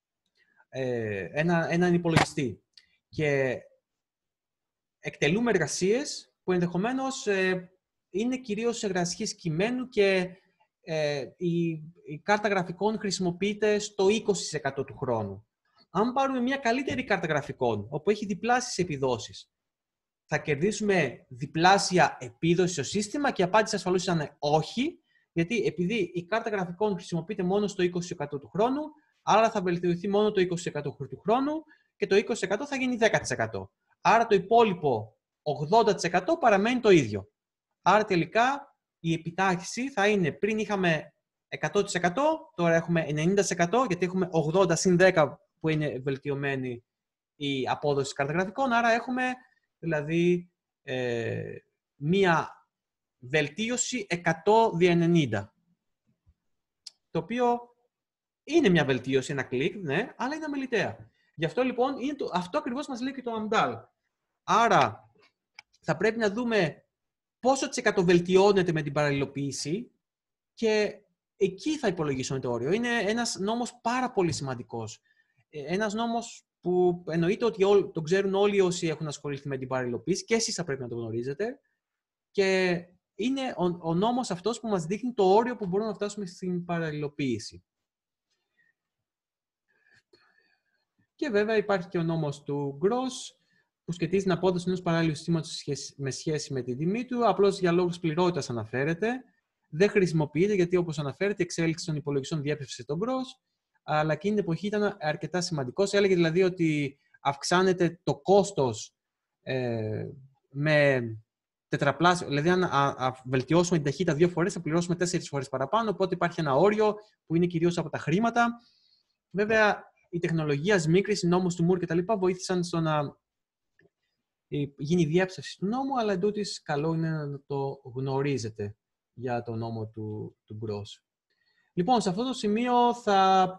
ένα, έναν υπολογιστή και εκτελούμε εργασίες που ενδεχομένως ε, είναι κυρίως εργασίες κειμένου και ε, η, η κάρτα γραφικών χρησιμοποιείται στο είκοσι τοις εκατό του χρόνου. Αν πάρουμε μια καλύτερη κάρτα γραφικών, όπου έχει διπλάσιες επιδόσεις, θα κερδίσουμε διπλάσια επίδοση στο σύστημα και η απάντηση ασφαλώς ήταν όχι, γιατί επειδή η κάρτα γραφικών χρησιμοποιείται μόνο στο είκοσι τοις εκατό του χρόνου, άρα θα βελτιωθεί μόνο το είκοσι τοις εκατό του χρόνου και το είκοσι τοις εκατό θα γίνει δέκα τοις εκατό. Άρα το υπόλοιπο ογδόντα τοις εκατό παραμένει το ίδιο. Άρα τελικά η επιτάχυση θα είναι, πριν είχαμε εκατό τοις εκατό, τώρα έχουμε ενενήντα τοις εκατό, γιατί έχουμε ογδόντα συν δέκα που είναι βελτιωμένη η απόδοση κάρτα γραφικών, άρα έχουμε δηλαδή ε, μία βελτίωση εκατό δια ενενήντα. Το οποίο είναι μια βελτίωση, ένα κλικ, ναι, αλλά είναι αμεληταία. Γι' αυτό λοιπόν, είναι το, αυτό ακριβώς μας λέει και το Αμντάλ. Άρα, θα πρέπει να δούμε πόσο της εκατό βελτιώνεται με την παραλληλοποίηση και εκεί θα υπολογίσουμε το όριο. Είναι ένας νόμος πάρα πολύ σημαντικός. Ένας νόμος που εννοείται ότι ό, το ξέρουν όλοι όσοι έχουν ασχοληθεί με την παραλληλοποίηση και εσείς θα πρέπει να το γνωρίζετε. Και είναι ο, ο νόμος αυτός που μας δείχνει το όριο που μπορούμε να φτάσουμε στην παραλληλοποίηση. Και βέβαια υπάρχει και ο νόμος του Gross, που σχετίζει την απόδοση ενός παράλληλου συστήματος με σχέση με την τιμή του. Απλώς για λόγους πληρότητας αναφέρεται. Δεν χρησιμοποιείται γιατί, όπως αναφέρεται, η εξέλιξη των υπολογιστών διέπευσε τον Gross, αλλά εκείνη την εποχή ήταν αρκετά σημαντικός. Έλεγε δηλαδή ότι αυξάνεται το κόστος ε, με τετραπλάσιο. Δηλαδή, αν α, α, βελτιώσουμε την ταχύτητα δύο φορές, θα πληρώσουμε τέσσερις φορές παραπάνω. Οπότε υπάρχει ένα όριο που είναι κυρίως από τα χρήματα. Βέβαια, η τεχνολογία σμίκρηση, νόμους του Μουρ κτλ. Βοήθησαν στο να γίνει η διέψευση του νόμου, αλλά εντούτοις καλό είναι να το γνωρίζετε για το νόμο του, του Gross. Λοιπόν, σε αυτό το σημείο θα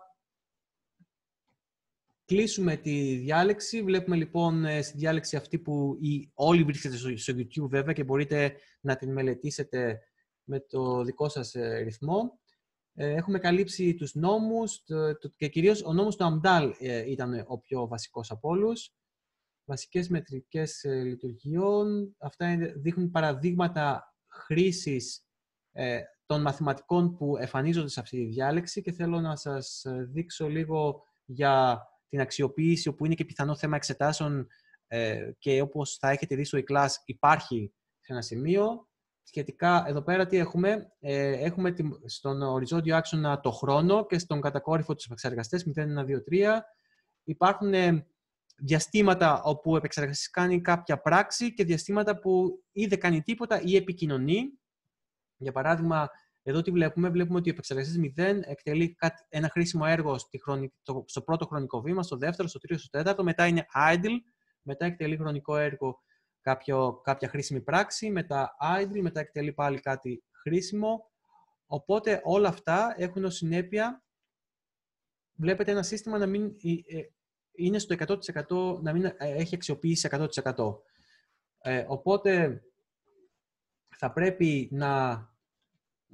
κλείσουμε τη διάλεξη. Βλέπουμε λοιπόν στη διάλεξη αυτή που η, όλοι βρίσκεται στο, στο YouTube βέβαια και μπορείτε να την μελετήσετε με το δικό σας ρυθμό. Έχουμε καλύψει τους νόμους και κυρίως ο νόμος του Αμντάλ ήταν ο πιο βασικός από όλους. Βασικές μετρικές λειτουργιών. Αυτά δείχνουν παραδείγματα χρήσης των μαθηματικών που εμφανίζονται σε αυτή τη διάλεξη και θέλω να σας δείξω λίγο για την αξιοποίηση, όπου είναι και πιθανό θέμα εξετάσεων και όπως θα έχετε δει στο e-class υπάρχει σε ένα σημείο. Σχετικά, εδώ πέρα τι έχουμε. Ε, έχουμε στον οριζόντιο άξονα το χρόνο και στον κατακόρυφο τους επεξεργαστές μηδέν, ένα, δύο, τρία. Υπάρχουν ε, διαστήματα όπου ο επεξεργαστής κάνει κάποια πράξη και διαστήματα που ή δεν κάνει τίποτα ή επικοινωνεί. Για παράδειγμα, εδώ τι βλέπουμε. Βλέπουμε ότι ο επεξεργαστής μηδέν εκτελεί κάτι, ένα χρήσιμο έργο στη χρονι, το, στο πρώτο χρονικό βήμα, στο δεύτερο, στο τρίτο, στο τέταρτο. Μετά είναι idle, μετά εκτελεί χρονικό έργο Κάποιο, κάποια χρήσιμη πράξη, μετά idle, μετά εκτελεί πάλι κάτι χρήσιμο. Οπότε όλα αυτά έχουν ως συνέπεια, βλέπετε ένα σύστημα να μην είναι στο εκατό τοις εκατό, να μην έχει αξιοποίηση εκατό τοις εκατό. Ε, οπότε θα πρέπει να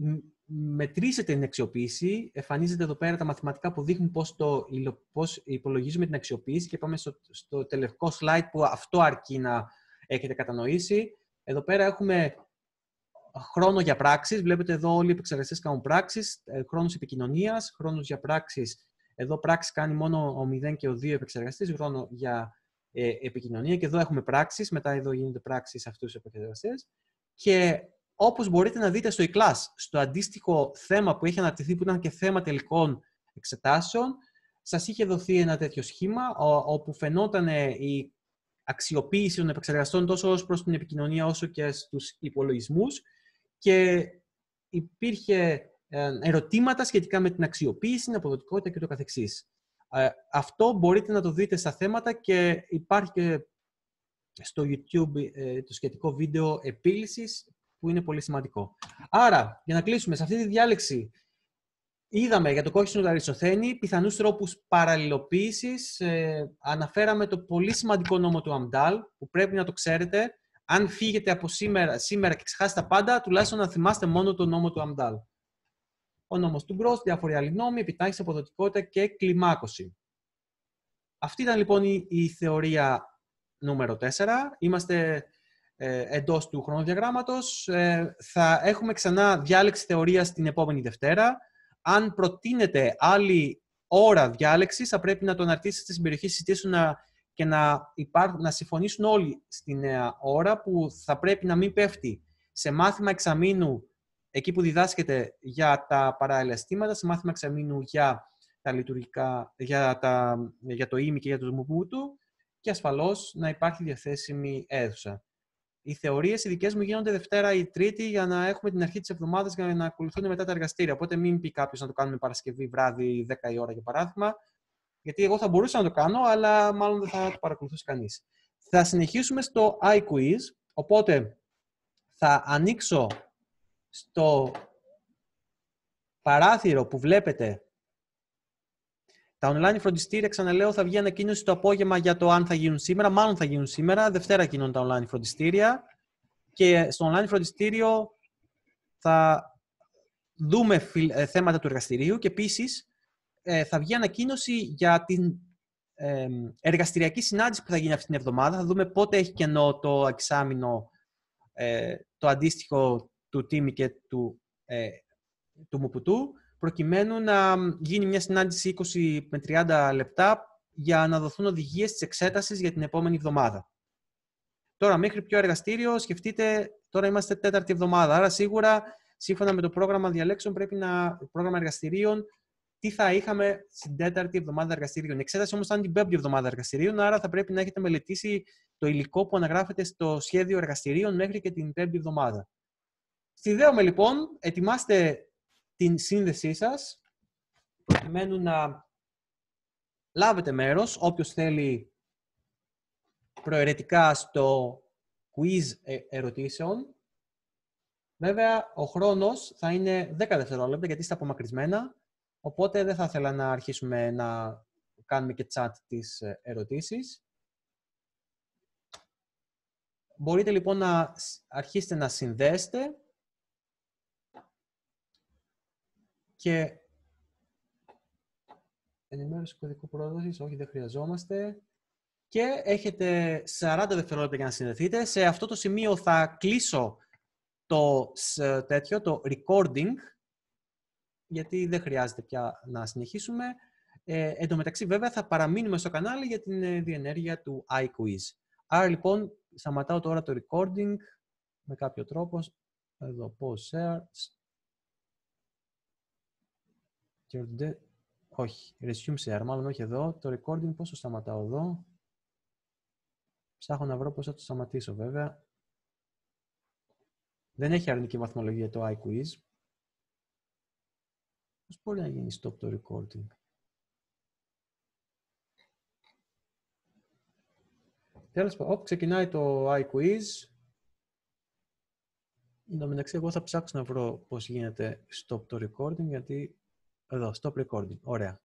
μετρήσετε την αξιοποίηση, εμφανίζεται εδώ πέρα τα μαθηματικά που δείχνουν πώς, το, πώς υπολογίζουμε την αξιοποίηση και πάμε στο, στο τελευταίο slide που αυτό αρκεί να έχετε κατανοήσει. Εδώ πέρα έχουμε χρόνο για πράξεις. Βλέπετε εδώ όλοι οι επεξεργαστές κάνουν πράξεις. Χρόνος επικοινωνίας, χρόνος για πράξεις. Εδώ πράξη κάνει μόνο ο μηδέν και ο δύο επεξεργαστής, χρόνο για ε, επικοινωνία. Και εδώ έχουμε πράξεις. Μετά εδώ γίνονται πράξεις σε αυτούς τους επεξεργαστές. Και όπως μπορείτε να δείτε στο e-class, στο αντίστοιχο θέμα που έχει αναρτηθεί, που ήταν και θέμα τελικών εξετάσεων, σας είχε δοθεί ένα τέτοιο σχήμα, όπου φαινόταν η αξιοποίηση των επεξεργαστών τόσο ως προς την επικοινωνία, όσο και στους υπολογισμούς. Και υπήρχε ερωτήματα σχετικά με την αξιοποίηση, την αποδοτικότητα και το καθεξής. Αυτό μπορείτε να το δείτε στα θέματα και υπάρχει και στο YouTube το σχετικό βίντεο επίλυσης, που είναι πολύ σημαντικό. Άρα, για να κλείσουμε, σε αυτή τη διάλεξη είδαμε για το κόκκινο του Αριστοθένη πιθανούς τρόπους παραλληλοποίησης. Ε, αναφέραμε το πολύ σημαντικό νόμο του Αμντάλ, που πρέπει να το ξέρετε. Αν φύγετε από σήμερα, σήμερα και ξεχάσετε τα πάντα, τουλάχιστον να θυμάστε μόνο το νόμο του Αμντάλ. Ο νόμος του Γκρος, διάφοροι άλλοι νόμοι, επιτάχυνση, αποδοτικότητα και κλιμάκωση. Αυτή ήταν λοιπόν η, η θεωρία νούμερο τέσσερα. Είμαστε ε, εντός του χρονοδιαγράμματος. Ε, θα έχουμε ξανά διάλεξη θεωρίας την επόμενη Δευτέρα. Αν προτείνετε άλλη ώρα διάλεξης, θα πρέπει να το αναρτήσετε στην περιοχή συζητήσεων και να, υπάρχουν, να συμφωνήσουν όλοι στη νέα ώρα, που θα πρέπει να μην πέφτει σε μάθημα εξαμήνου εκεί που διδάσκεται για τα παράλληλα αισθήματα, σε μάθημα εξαμήνου για τα λειτουργικά, για, τα, για το ήμι και για το Ubuntu, και ασφαλώς να υπάρχει διαθέσιμη αίθουσα. Οι θεωρίες οι δικές μου γίνονται Δευτέρα ή Τρίτη για να έχουμε την αρχή της εβδομάδας για να ακολουθούν μετά τα εργαστήρια. Οπότε μην πει κάποιος να το κάνουμε Παρασκευή βράδυ δέκα η ώρα για παράδειγμα. Γιατί εγώ θα μπορούσα να το κάνω, αλλά μάλλον δεν θα το παρακολουθήσει κανείς. Θα συνεχίσουμε στο iQuiz. Οπότε θα ανοίξω στο παράθυρο που βλέπετε τα online φροντιστήρια. Ξαναλέω, θα βγει ανακοίνωση το απόγευμα για το αν θα γίνουν σήμερα. Μάλλον θα γίνουν σήμερα. Δευτέρα γίνουν τα online φροντιστήρια. Και στο online φροντιστήριο θα δούμε θέματα του εργαστηρίου και επίσης θα βγει ανακοίνωση για την εργαστηριακή συνάντηση που θα γίνει αυτή την εβδομάδα. Θα δούμε πότε έχει κενό το εξάμηνο, το αντίστοιχο του Τίμη και του, του Μουπουτού, προκειμένου να γίνει μια συνάντηση είκοσι με τριάντα λεπτά για να δοθούν οδηγίες της εξέτασης για την επόμενη εβδομάδα. Τώρα, μέχρι ποιο εργαστήριο, σκεφτείτε, τώρα είμαστε τέταρτη εβδομάδα, άρα σίγουρα, σύμφωνα με το πρόγραμμα διαλέξεων, πρέπει να, πρόγραμμα εργαστηρίων, τι θα είχαμε στην τέταρτη εβδομάδα εργαστηρίων. Η εξέταση όμως ήταν την πέμπτη εβδομάδα εργαστηρίων, άρα θα πρέπει να έχετε μελετήσει το υλικό που αναγράφεται στο σχέδιο εργαστηρίων μέχρι και την πέμπτη εβδομάδα. Στηδαίωμε λοιπόν, ετοιμάστε την σύνδεσή σας, προκειμένου να λάβετε μέρος, όποιος θέλει, προαιρετικά στο quiz ερωτήσεων. Βέβαια, ο χρόνος θα είναι δέκα δευτερόλεπτα, γιατί είστε απομακρυσμένα, οπότε δεν θα ήθελα να αρχίσουμε να κάνουμε και chat τις ερωτήσεις. Μπορείτε λοιπόν να αρχίσετε να συνδέσετε και ενημέρωση κωδικού πρόδοσης, όχι, δεν χρειαζόμαστε. Και έχετε σαράντα δευτερόλεπτα για να συνδεθείτε. Σε αυτό το σημείο θα κλείσω το τέτοιο, το recording, γιατί δεν χρειάζεται πια να συνεχίσουμε. Ε, εν τω μεταξύ, βέβαια, θα παραμείνουμε στο κανάλι για την διενέργεια του iQuiz. Άρα, λοιπόν, σταματάω τώρα το recording με κάποιο τρόπο. Εδώ, pause share. Όχι, resume share, μάλλον όχι εδώ. Το recording πώς το σταματάω εδώ. Ψάχνω να βρω πώς θα το σταματήσω, βέβαια. Δεν έχει αρνητική βαθμολογία το iQuiz. Πώς μπορεί να γίνει stop το recording. Τέλος πάντων, όπου ξεκινάει το iQuiz, εν τω μεταξύ εγώ θα ψάξω να βρω πώς γίνεται stop το recording, γιατί εδώ, stop recording, ωραία.